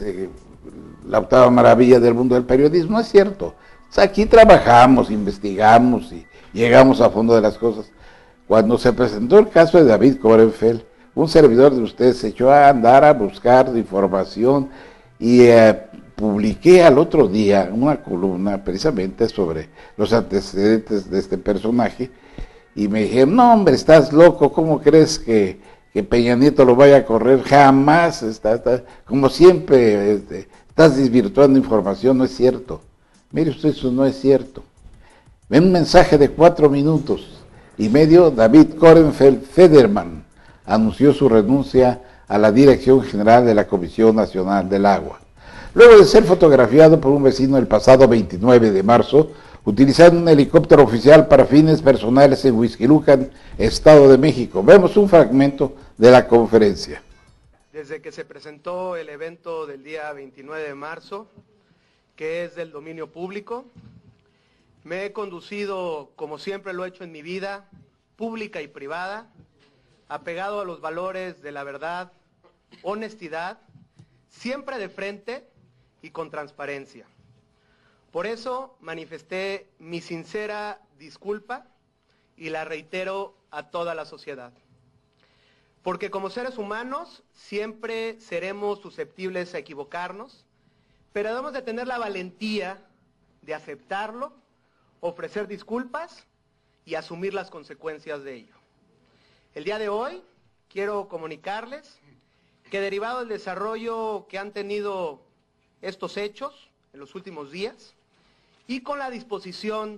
la octava maravilla del mundo del periodismo, es cierto. O sea, aquí trabajamos, investigamos y llegamos a fondo de las cosas. Cuando se presentó el caso de David Korenfeld, un servidor de ustedes se echó a andar a buscar información y publiqué al otro día una columna precisamente sobre los antecedentes de este personaje y me dijeron, no hombre, estás loco, ¿cómo crees que Peña Nieto lo vaya a correr? Jamás, como siempre, estás desvirtuando información, no es cierto. Mire usted, eso no es cierto. Ven un mensaje de 4 minutos y medio, David Korenfeld Federman anunció su renuncia a la Dirección General de la Comisión Nacional del Agua. Luego de ser fotografiado por un vecino el pasado 29 de marzo, utilizando un helicóptero oficial para fines personales en Huixquilucan, Estado de México. Vemos un fragmento de la conferencia. Desde que se presentó el evento del día 29 de marzo, que es del dominio público, me he conducido, como siempre lo he hecho en mi vida, pública y privada, apegado a los valores de la verdad, honestidad, siempre de frente y con transparencia. Por eso manifesté mi sincera disculpa y la reitero a toda la sociedad. Porque como seres humanos siempre seremos susceptibles a equivocarnos, pero debemos de tener la valentía de aceptarlo, ofrecer disculpas y asumir las consecuencias de ello. El día de hoy quiero comunicarles que derivado del desarrollo que han tenido estos hechos en los últimos días y con la disposición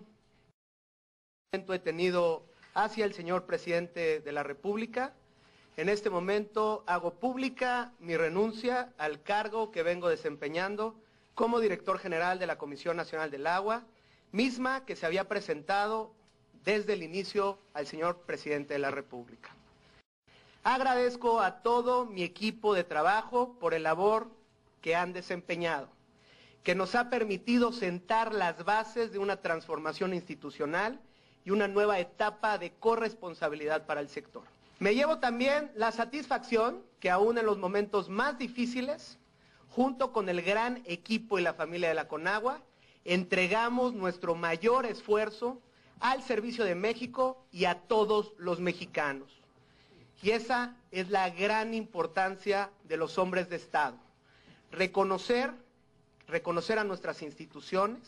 que he tenido hacia el señor presidente de la República, en este momento hago pública mi renuncia al cargo que vengo desempeñando como director general de la Comisión Nacional del Agua, misma que se había presentado desde el inicio al señor presidente de la República. Agradezco a todo mi equipo de trabajo por el labor que han desempeñado, que nos ha permitido sentar las bases de una transformación institucional y una nueva etapa de corresponsabilidad para el sector. Me llevo también la satisfacción que aún en los momentos más difíciles, junto con el gran equipo y la familia de la Conagua, entregamos nuestro mayor esfuerzo al servicio de México y a todos los mexicanos. Y esa es la gran importancia de los hombres de Estado. Reconocer a nuestras instituciones.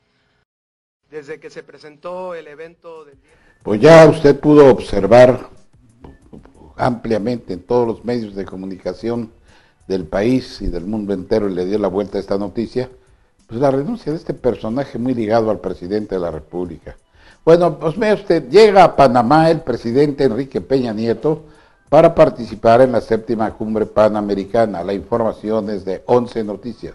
Desde que se presentó el evento del día... Pues ya usted pudo observar ampliamente en todos los medios de comunicación del país y del mundo entero, y le dio la vuelta a esta noticia, pues la renuncia de este personaje muy ligado al presidente de la República. Bueno, pues mire usted, llega a Panamá el presidente Enrique Peña Nieto para participar en la 7ª Cumbre Panamericana. La información es de 11 Noticias.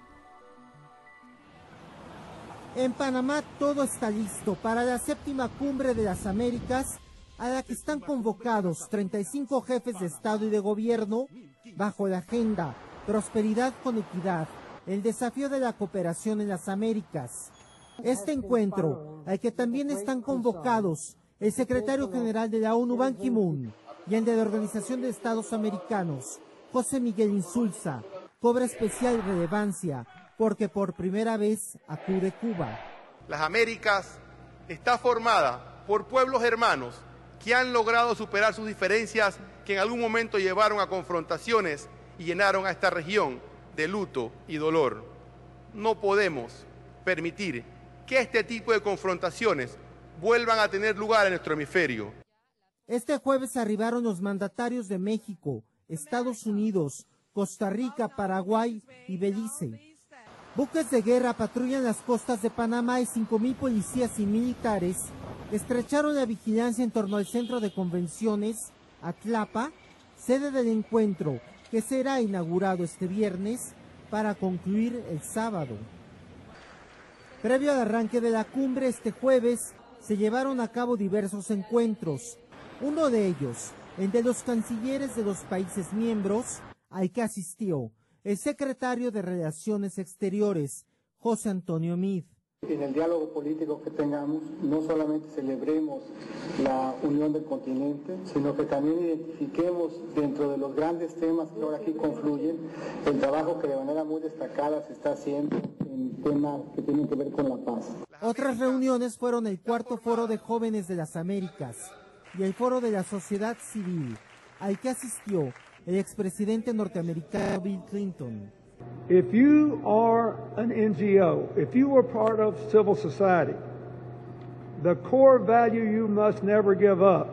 En Panamá todo está listo para la 7ª Cumbre de las Américas, a la que están convocados 35 jefes de Estado y de Gobierno, bajo la agenda Prosperidad con Equidad, el desafío de la cooperación en las Américas. Este encuentro, al que también están convocados el secretario general de la ONU, Ban Ki-moon, y el de la Organización de Estados Americanos, José Miguel Insulza, cobra especial relevancia porque por primera vez acude Cuba. Las Américas está formada por pueblos hermanos que han logrado superar sus diferencias que en algún momento llevaron a confrontaciones y llenaron a esta región de luto y dolor. No podemos permitir que este tipo de confrontaciones vuelvan a tener lugar en nuestro hemisferio. Este jueves arribaron los mandatarios de México, Estados Unidos, Costa Rica, Paraguay y Belice. Buques de guerra patrullan las costas de Panamá y 5,000 policías y militares estrecharon la vigilancia en torno al centro de convenciones Atlapa, sede del encuentro que será inaugurado este viernes para concluir el sábado. Previo al arranque de la cumbre este jueves se llevaron a cabo diversos encuentros, uno de ellos, el de los cancilleres de los países miembros, al que asistió el secretario de Relaciones Exteriores, José Antonio Meade. En el diálogo político que tengamos, no solamente celebremos la unión del continente, sino que también identifiquemos dentro de los grandes temas que ahora aquí confluyen, el trabajo que de manera muy destacada se está haciendo en temas que tienen que ver con la paz. Otras reuniones fueron el 4º Foro de Jóvenes de las Américas y el Foro de la Sociedad Civil, al que asistió el expresidente norteamericano Bill Clinton. If you are an NGO, if you are part of civil society, the core value you must never give up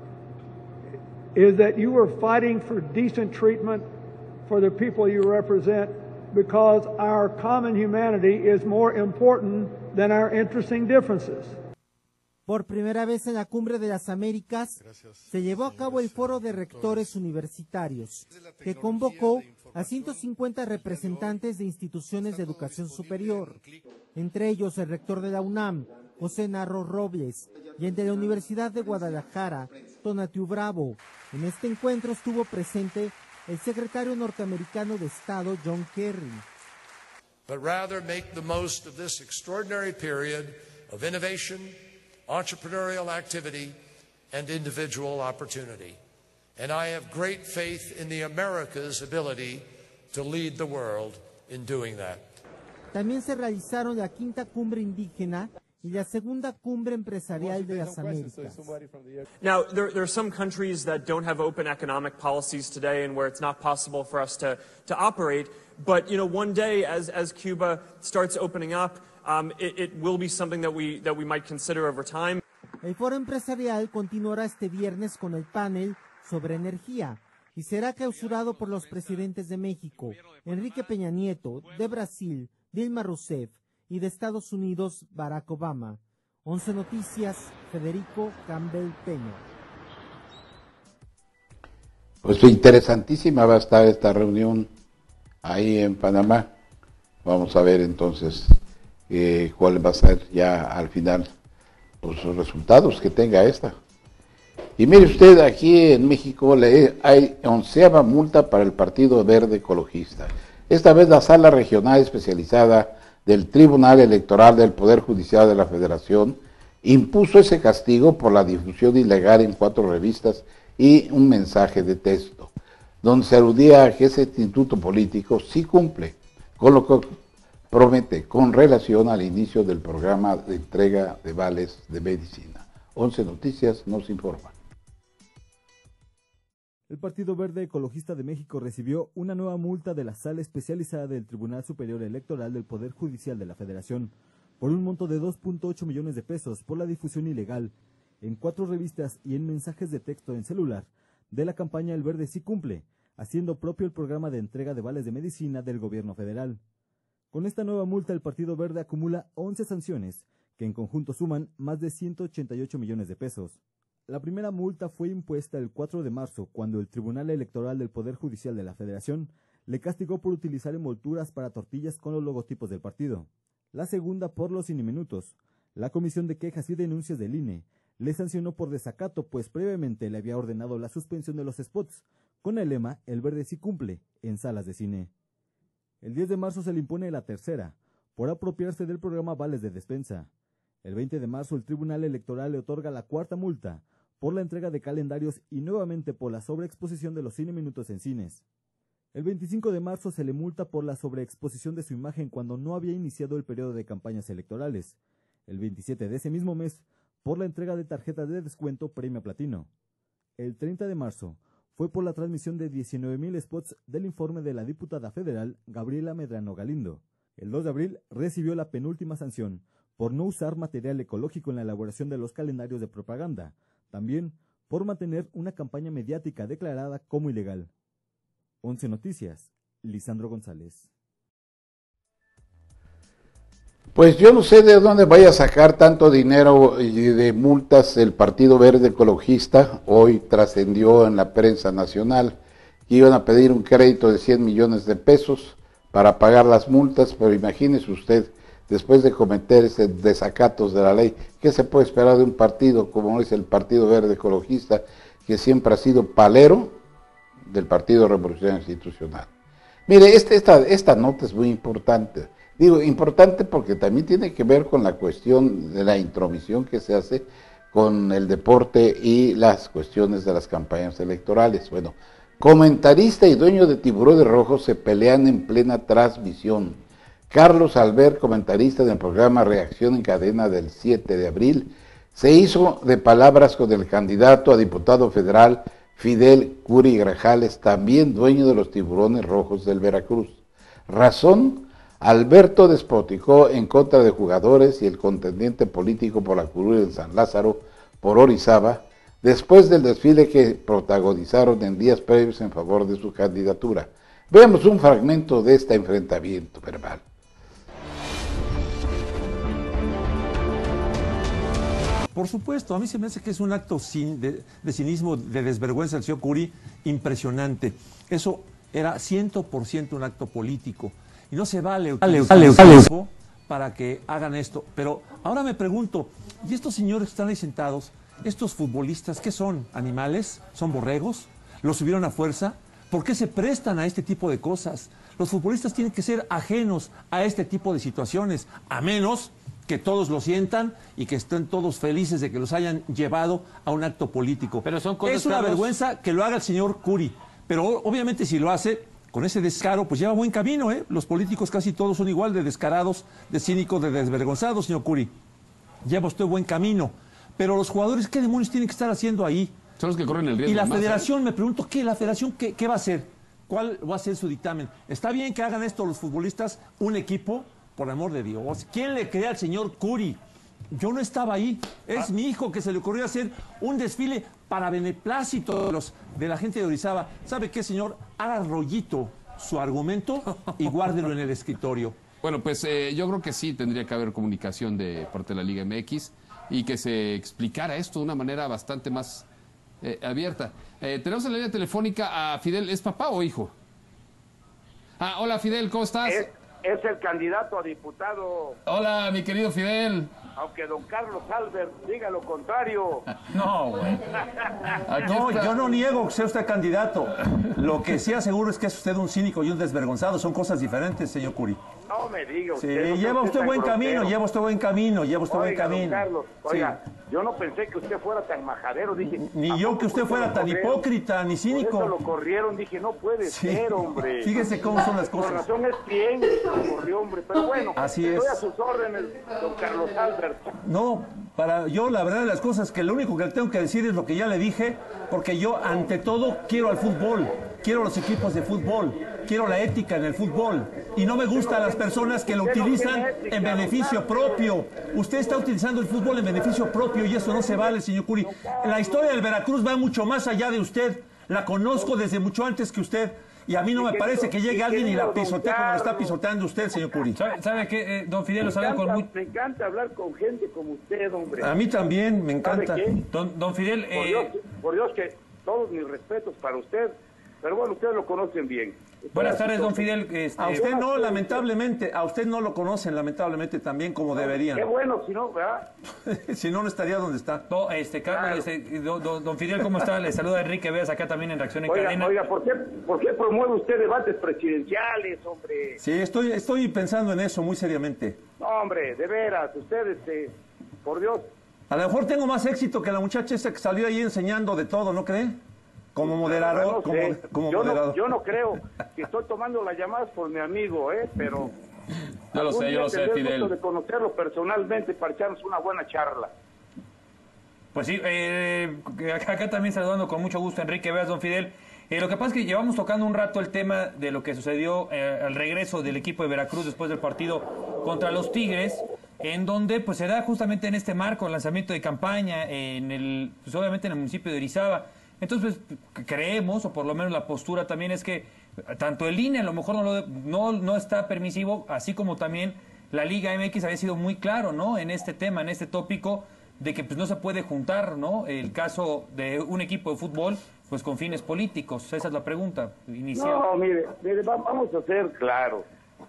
is that you are fighting for decent treatment for the people you represent, because our common humanity is more important than our interesting differences. Por primera vez en la Cumbre de las Américas se llevó a cabo el Foro de Rectores Universitarios, que convocó a 150 representantes de instituciones de educación superior, entre ellos el rector de la UNAM, José Narro Robles, y el de la Universidad de Guadalajara, Tonatiuh Bravo. En este encuentro estuvo presente el secretario norteamericano de Estado, John Kerry. But rather make the most of this extraordinary period of innovation, entrepreneurial activity, and individual opportunity. And I have great faith in the America's ability to lead the world in doing that. También se realizaron la 5ª cumbre indígena y la 2ª cumbre empresarial de las Américas. Now, there are some countries that don't have open economic policies today and where it's not possible for us to operate. But, you know, one day as Cuba starts opening up, it will be something that we might consider over time. El foro empresarial continuará este viernes con el panel sobre energía y será clausurado por los presidentes de México, Enrique Peña Nieto, de Brasil, Dilma Rousseff, y de Estados Unidos, Barack Obama. 11 Noticias, Federico Campbell Peña. Pues interesantísima va a estar esta reunión ahí en Panamá. Vamos a ver entonces cuál va a ser ya al final pues, los resultados que tenga esta. Y mire usted, aquí en México hay 11ª multa para el Partido Verde Ecologista. Esta vez la Sala Regional Especializada del Tribunal Electoral del Poder Judicial de la Federación impuso ese castigo por la difusión ilegal en 4 revistas y un mensaje de texto, donde se aludía a que ese instituto político sí cumple con lo que promete con relación al inicio del programa de entrega de vales de medicina. 11 Noticias nos informa. El Partido Verde Ecologista de México recibió una nueva multa de la Sala Especializada del Tribunal Superior Electoral del Poder Judicial de la Federación por un monto de 2.8 millones de pesos por la difusión ilegal en 4 revistas y en mensajes de texto en celular de la campaña El Verde sí cumple, haciendo propio el programa de entrega de vales de medicina del gobierno federal. Con esta nueva multa el Partido Verde acumula 11 sanciones, que en conjunto suman más de 188 millones de pesos. La primera multa fue impuesta el 4 de marzo, cuando el Tribunal Electoral del Poder Judicial de la Federación le castigó por utilizar envolturas para tortillas con los logotipos del partido. La segunda por los iniminutos. La Comisión de Quejas y Denuncias del INE le sancionó por desacato, pues previamente le había ordenado la suspensión de los spots, con el lema El Verde sí cumple, en salas de cine. El 10 de marzo se le impone la tercera, por apropiarse del programa Vales de Despensa. El 20 de marzo el Tribunal Electoral le otorga la 4ª multa, por la entrega de calendarios y nuevamente por la sobreexposición de los cineminutos en cines. El 25 de marzo se le multa por la sobreexposición de su imagen cuando no había iniciado el periodo de campañas electorales. El 27 de ese mismo mes, por la entrega de tarjetas de descuento Premio Platino. El 30 de marzo fue por la transmisión de 19,000 spots del informe de la diputada federal Gabriela Medrano Galindo. El 2 de abril recibió la penúltima sanción por no usar material ecológico en la elaboración de los calendarios de propaganda, también por mantener una campaña mediática declarada como ilegal. 11 Noticias, Lisandro González. Pues yo no sé de dónde vaya a sacar tanto dinero de multas el Partido Verde Ecologista. Hoy trascendió en la prensa nacional que iban a pedir un crédito de 100 millones de pesos para pagar las multas, pero imagínese usted, después de cometer ese desacatos de la ley, ¿qué se puede esperar de un partido como es el Partido Verde Ecologista, que siempre ha sido palero del Partido Revolucionario Institucional? Mire, esta nota es muy importante. Digo, importante porque también tiene que ver con la cuestión de la intromisión que se hace con el deporte y las cuestiones de las campañas electorales. Bueno, comentarista y dueño de Tiburones Rojos se pelean en plena transmisión. Carlos Albert, comentarista del programa Reacción en Cadena del 7 de abril, se hizo de palabras con el candidato a diputado federal Fidel Curi Grajales, también dueño de los Tiburones Rojos del Veracruz. Razón: Alberto despoticó en contra de jugadores y el contendiente político por la curul en San Lázaro, por Orizaba, después del desfile que protagonizaron en días previos en favor de su candidatura. Veamos un fragmento de este enfrentamiento verbal. Por supuesto, a mí se me hace que es un acto de cinismo, de desvergüenza del señor Curi, impresionante. Eso era 100% un acto político. Y no se vale utilizar el tiempo para que hagan esto. Pero ahora me pregunto, ¿y estos señores que están ahí sentados, estos futbolistas, qué son? ¿Animales? ¿Son borregos? ¿Los subieron a fuerza? ¿Por qué se prestan a este tipo de cosas? Los futbolistas tienen que ser ajenos a este tipo de situaciones, a menos que todos lo sientan y que estén todos felices de que los hayan llevado a un acto político. Pero son cosas, es una vergüenza que lo haga el señor Curi, pero obviamente si lo hace con ese descaro, pues lleva buen camino, ¿eh? Los políticos casi todos son igual de descarados, de cínicos, de desvergonzados, señor Curi. Lleva usted buen camino. Pero los jugadores, ¿qué demonios tienen que estar haciendo ahí? Son los que corren el riesgo. Y la más, federación, me pregunto, ¿la federación qué va a hacer? ¿Cuál va a ser su dictamen? ¿Está bien que hagan esto los futbolistas, un equipo? Por amor de Dios. ¿Quién le crea al señor Curi? Yo no estaba ahí. Es mi hijo que se le ocurrió hacer un desfile para beneplácito de la gente de Orizaba. ¿Sabe qué, señor? Haga rollito su argumento y guárdelo en el escritorio. Bueno, pues yo creo que sí tendría que haber comunicación de parte de la Liga MX y que se explicara esto de una manera bastante más abierta. Tenemos en la línea telefónica a Fidel. ¿Es papá o hijo? Hola Fidel, ¿cómo estás? Es el candidato a diputado. Hola, mi querido Fidel. Aunque don Carlos Albert diga lo contrario. No, güey. No, yo no niego que sea usted candidato. Lo que sí aseguro es que es usted un cínico y un desvergonzado. Son cosas diferentes, señor Curi. No me diga Sí, usted. lleva usted buen camino, lleva usted buen camino. Don Carlos, oiga, yo no pensé que usted fuera tan majadero. Dije, ni yo que usted fuera tan hipócrita, ni cínico. Por eso lo corrieron, dije, no puede ser, hombre. Fíjese cómo son las cosas. Por razón es bien, lo corrió, hombre. Pero bueno, así estoy es. a sus órdenes, don Carlos Albert. No, para yo la verdad de las cosas que lo único que le tengo que decir es lo que ya le dije, porque yo ante todo quiero al fútbol, quiero los equipos de fútbol, quiero la ética en el fútbol y no me gustan las personas que lo utilizan en beneficio propio. Usted está utilizando el fútbol en beneficio propio y eso no se vale, señor Curi. La historia del Veracruz va mucho más allá de usted, la conozco desde mucho antes que usted. Y a mí no me parece que llegue alguien y la pisotea como lo está pisoteando usted, señor Curi. ¿Sabe qué, don Fidel? Me encanta hablar con gente como usted, hombre. A mí también, me encanta. Don Fidel... Por Dios que todos mis respetos para usted, pero bueno, ustedes lo conocen bien. Buenas tardes, don Fidel. A usted no, lamentablemente, a usted no lo conocen, lamentablemente, también como deberían. Qué bueno, si no, ¿verdad? Si no, no estaría donde está. No, Carlos, don Fidel, ¿cómo está? Le saluda Enrique Veas acá también en Reacción en Cadena. Oiga, ¿por qué promueve usted debates presidenciales, hombre? Sí, estoy pensando en eso muy seriamente. No, hombre, de veras, usted, por Dios. A lo mejor tengo más éxito que la muchacha esa que salió ahí enseñando de todo, ¿no cree? Como moderador, como moderador. Yo no creo que estoy tomando las llamadas por mi amigo, pero... Yo lo sé, Fidel. Gusto de conocerlo personalmente para echarnos una buena charla. Pues sí, acá también saludando con mucho gusto Enrique Veas, don Fidel. Lo que pasa es que llevamos tocando un rato el tema de lo que sucedió al regreso del equipo de Veracruz después del partido contra los Tigres, en donde pues se da justamente en este marco el lanzamiento de campaña, pues obviamente en el municipio de Orizaba. Entonces, pues, creemos, o por lo menos la postura también es que tanto el INE a lo mejor no está permisivo, así como también la Liga MX había sido muy claro, ¿no? En este tema, en este tópico, de que pues no se puede juntar, ¿no? El caso de un equipo de fútbol, pues con fines políticos. Esa es la pregunta inicial. No, mire, vamos a ser claros.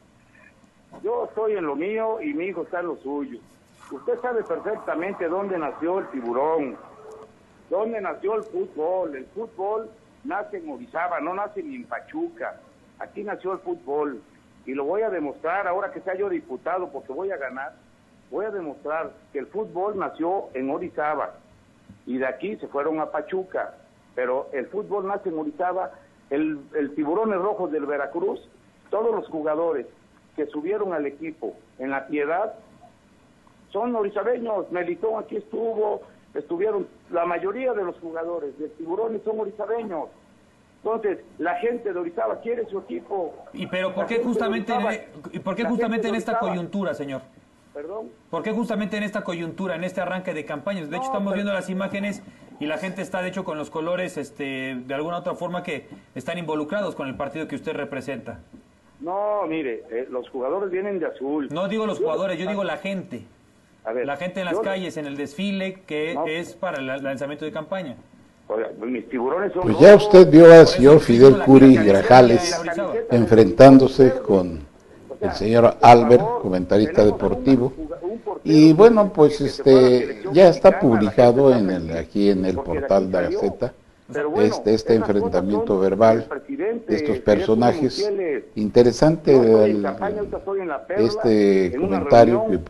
Yo estoy en lo mío y mi hijo está en lo suyo. Usted sabe perfectamente dónde nació el tiburón. ¿Dónde nació el fútbol? El fútbol nace en Orizaba, no nace ni en Pachuca. Aquí nació el fútbol. Y lo voy a demostrar ahora que sea yo diputado, porque voy a ganar. Voy a demostrar que el fútbol nació en Orizaba. Y de aquí se fueron a Pachuca. Pero el fútbol nace en Orizaba. El Tiburones Rojos del Veracruz, todos los jugadores que subieron al equipo en La Piedad son orizabeños. Melitón aquí estuvieron, la mayoría de los jugadores de Tiburones son orizabeños. Entonces, la gente de Orizaba quiere su equipo. Pero ¿por qué justamente en esta coyuntura, señor? ¿Perdón? ¿Por qué justamente en esta coyuntura, en este arranque de campañas? De hecho, estamos viendo las imágenes y la gente está, de hecho, con los colores, de alguna otra forma que están involucrados con el partido que usted representa. No, mire, los jugadores vienen de azul. No digo los jugadores, yo digo la gente. A ver, la gente en las calles, en el desfile, que es para el lanzamiento de campaña. Oiga, mis tiburones son pues ya usted vio al señor Fidel Curi Grajales enfrentándose con el señor Albert, comentarista deportivo, y bueno, pues ya está publicado aquí en el portal de la Gaceta este enfrentamiento verbal de estos personajes. Interesante este comentario que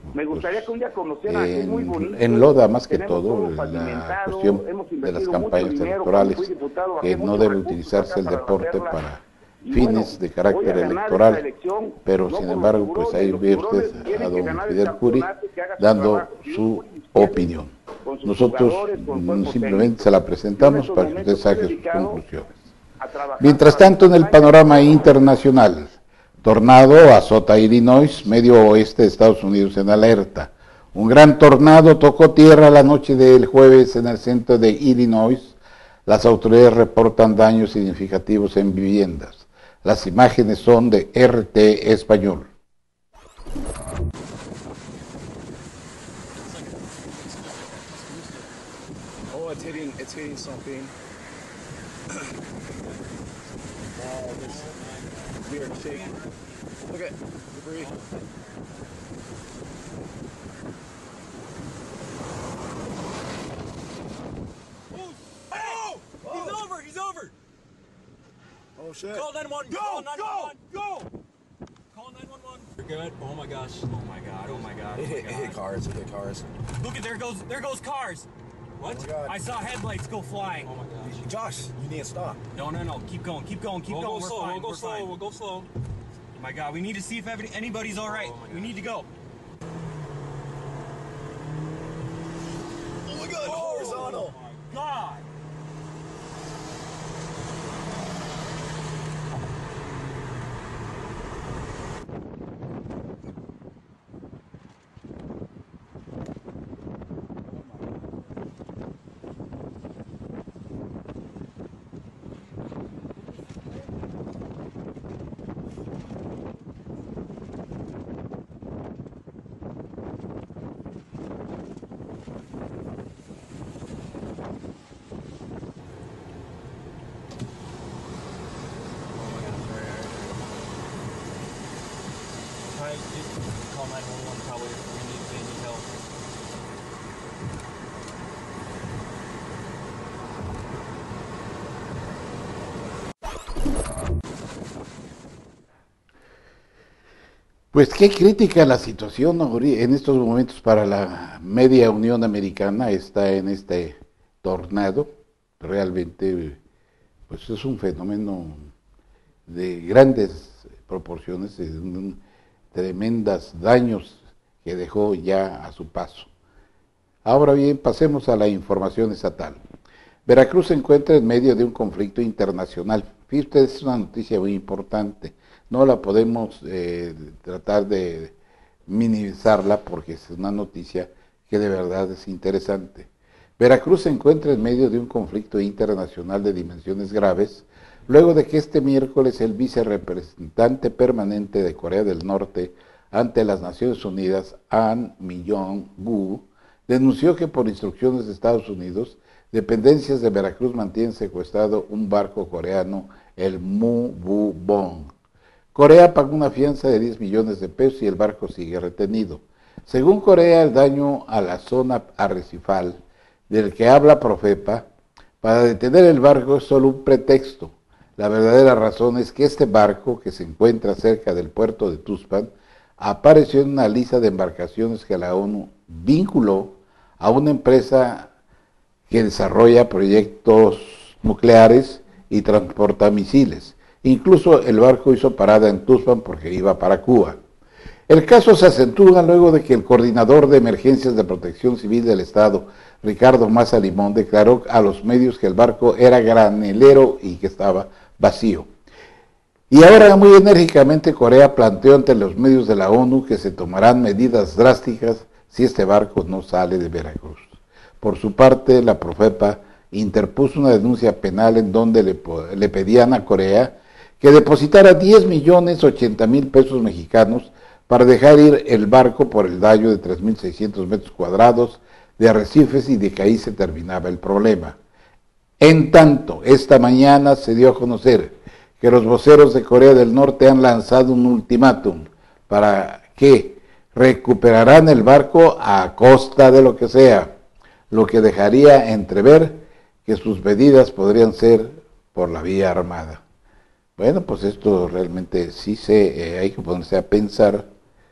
enloda más que todo la cuestión de las campañas electorales, que no debe utilizarse el deporte para fines de carácter electoral, pero sin embargo pues ahí ve usted a don Fidel Curi dando su opinión. Nosotros simplemente se la presentamos para que usted saque sus conclusiones. Mientras tanto, en el panorama internacional, tornado azota Illinois, medio oeste de Estados Unidos en alerta. Un gran tornado tocó tierra la noche del jueves en el centro de Illinois. Las autoridades reportan daños significativos en viviendas. Las imágenes son de RT Español. It's hitting something. This weird shaking. Look at debris. Oh! He's over! He's over! Oh shit. Call 911. Go! Go! Call 911. You're good? Oh my gosh. Oh my god. Oh my god. It hit cars. It hit cars. Look at there goes cars. What? Oh I saw headlights go flying. Oh my gosh. Josh, you need to stop. No. Keep going. We'll go slow. We'll go slow. Oh my god, we need to see if anybody's all right. We need to go. Oh my god, horizontal. Oh my god. Call 911 probably if we need help. Pues qué crítica la situación en estos momentos para la media Unión Americana está en este tornado. Realmente pues es un fenómeno de grandes proporciones, de tremendos daños que dejó ya a su paso. Ahora bien, pasemos a la información estatal. Veracruz se encuentra en medio de un conflicto internacional. Fíjate, es una noticia muy importante. No la podemos tratar de minimizarla porque es una noticia que de verdad es interesante. Veracruz se encuentra en medio de un conflicto internacional de dimensiones graves, luego de que este miércoles el vicerrepresentante permanente de Corea del Norte ante las Naciones Unidas, Ahn Mi-yong-gu, denunció que por instrucciones de Estados Unidos, dependencias de Veracruz mantienen secuestrado un barco coreano, el Mu-bu-bong. Corea pagó una fianza de 10 millones de pesos y el barco sigue retenido. Según Corea, el daño a la zona arrecifal, del que habla Profepa, para detener el barco es solo un pretexto. La verdadera razón es que este barco, que se encuentra cerca del puerto de Tuxpan, apareció en una lista de embarcaciones que la ONU vinculó a una empresa que desarrolla proyectos nucleares y transporta misiles. Incluso el barco hizo parada en Tuxpan porque iba para Cuba. El caso se acentúa luego de que el coordinador de emergencias de protección civil del Estado, Ricardo Maza Limón, declaró a los medios que el barco era granelero y que estaba vacío. Y ahora muy enérgicamente Corea planteó ante los medios de la ONU que se tomarán medidas drásticas si este barco no sale de Veracruz. Por su parte, la Profepa interpuso una denuncia penal en donde le pedían a Corea que depositara 10.080.000 pesos mexicanos para dejar ir el barco por el daño de 3.600 metros cuadrados de arrecifes y de que ahí se terminaba el problema. En tanto, esta mañana se dio a conocer que los voceros de Corea del Norte han lanzado un ultimátum para que recuperarán el barco a costa de lo que sea, lo que dejaría entrever que sus medidas podrían ser por la vía armada. Bueno, pues esto realmente sí hay que ponerse a pensar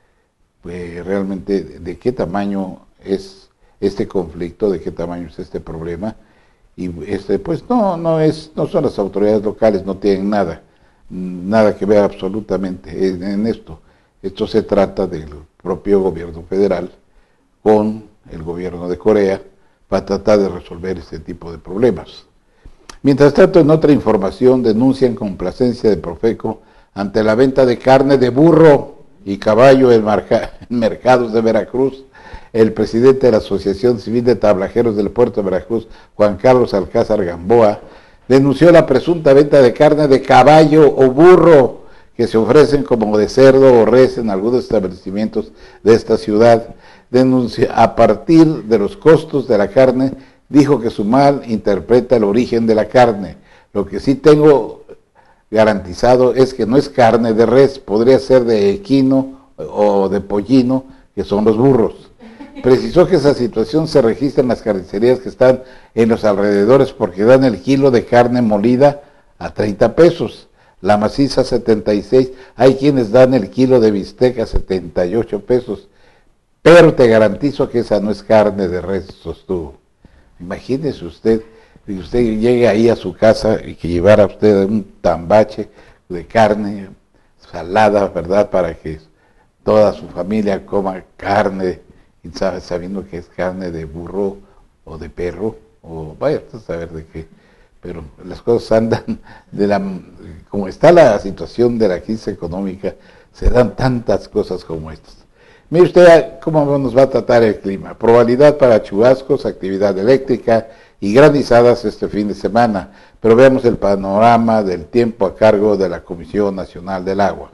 pues, realmente de qué tamaño es este conflicto, de qué tamaño es este problema. Y pues no son las autoridades locales, no tienen nada nada que ver absolutamente en esto. Esto se trata del propio gobierno federal con el gobierno de Corea para tratar de resolver este tipo de problemas. Mientras tanto, en otra información, denuncian complacencia de Profeco ante la venta de carne de burro y caballo en mercados de Veracruz. El presidente de la Asociación Civil de Tablajeros del Puerto de Veracruz, Juan Carlos Alcázar Gamboa, denunció la presunta venta de carne de caballo o burro que se ofrecen como de cerdo o res en algunos establecimientos de esta ciudad. A partir de los costos de la carne, dijo que su mal interpreta el origen de la carne. Lo que sí tengo garantizado es que no es carne de res, podría ser de equino o de pollino, que son los burros. Precisó que esa situación se registra en las carnicerías que están en los alrededores porque dan el kilo de carne molida a 30 pesos, la maciza 76, hay quienes dan el kilo de bistec a 78 pesos, pero te garantizo que esa no es carne de res, sostuvo. Imagínese usted, que usted llegue ahí a su casa y que llevara usted un tambache de carne salada, ¿verdad?, para que toda su familia coma carne, y sabiendo que es carne de burro o de perro, o vaya a saber de qué, pero las cosas andan como está la situación de la crisis económica, se dan tantas cosas como estas. Mire usted cómo nos va a tratar el clima. Probabilidad para chubascos, actividad eléctrica y granizadas este fin de semana. Pero veamos el panorama del tiempo a cargo de la Comisión Nacional del Agua.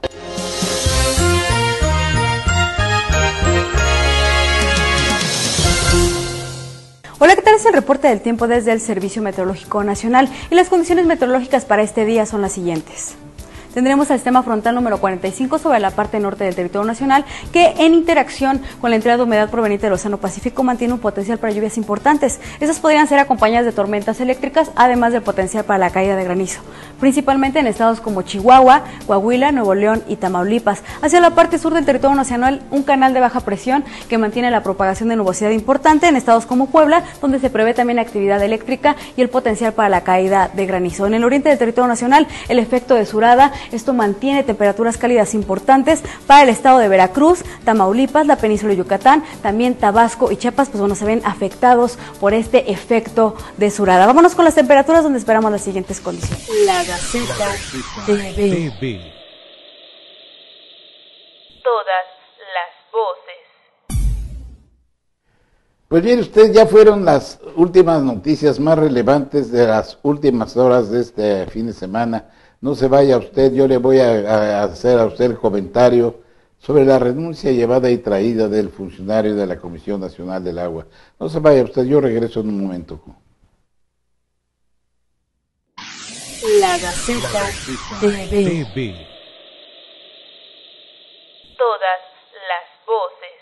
Hola, ¿qué tal? Es el reporte del tiempo desde el Servicio Meteorológico Nacional y las condiciones meteorológicas para este día son las siguientes. Tendremos el sistema frontal número 45 sobre la parte norte del territorio nacional que en interacción con la entrada de humedad proveniente del Océano Pacífico mantiene un potencial para lluvias importantes. Estas podrían ser acompañadas de tormentas eléctricas, además del potencial para la caída de granizo, principalmente en estados como Chihuahua, Coahuila, Nuevo León y Tamaulipas. Hacia la parte sur del territorio nacional, un canal de baja presión que mantiene la propagación de nubosidad importante en estados como Puebla, donde se prevé también actividad eléctrica y el potencial para la caída de granizo. En el oriente del territorio nacional, el efecto de surada. Esto mantiene temperaturas cálidas importantes para el estado de Veracruz, Tamaulipas, la península de Yucatán, también Tabasco y Chiapas, pues bueno, se ven afectados por este efecto de surada. Vámonos con las temperaturas donde esperamos las siguientes condiciones. La Gaceta TV. Todas las voces. Pues bien, ustedes ya fueron las últimas noticias más relevantes de las últimas horas de este fin de semana. No se vaya usted, yo le voy a hacer a usted el comentario sobre la renuncia llevada y traída del funcionario de la Comisión Nacional del Agua. No se vaya usted, yo regreso en un momento. La Gaceta TV. Todas las voces.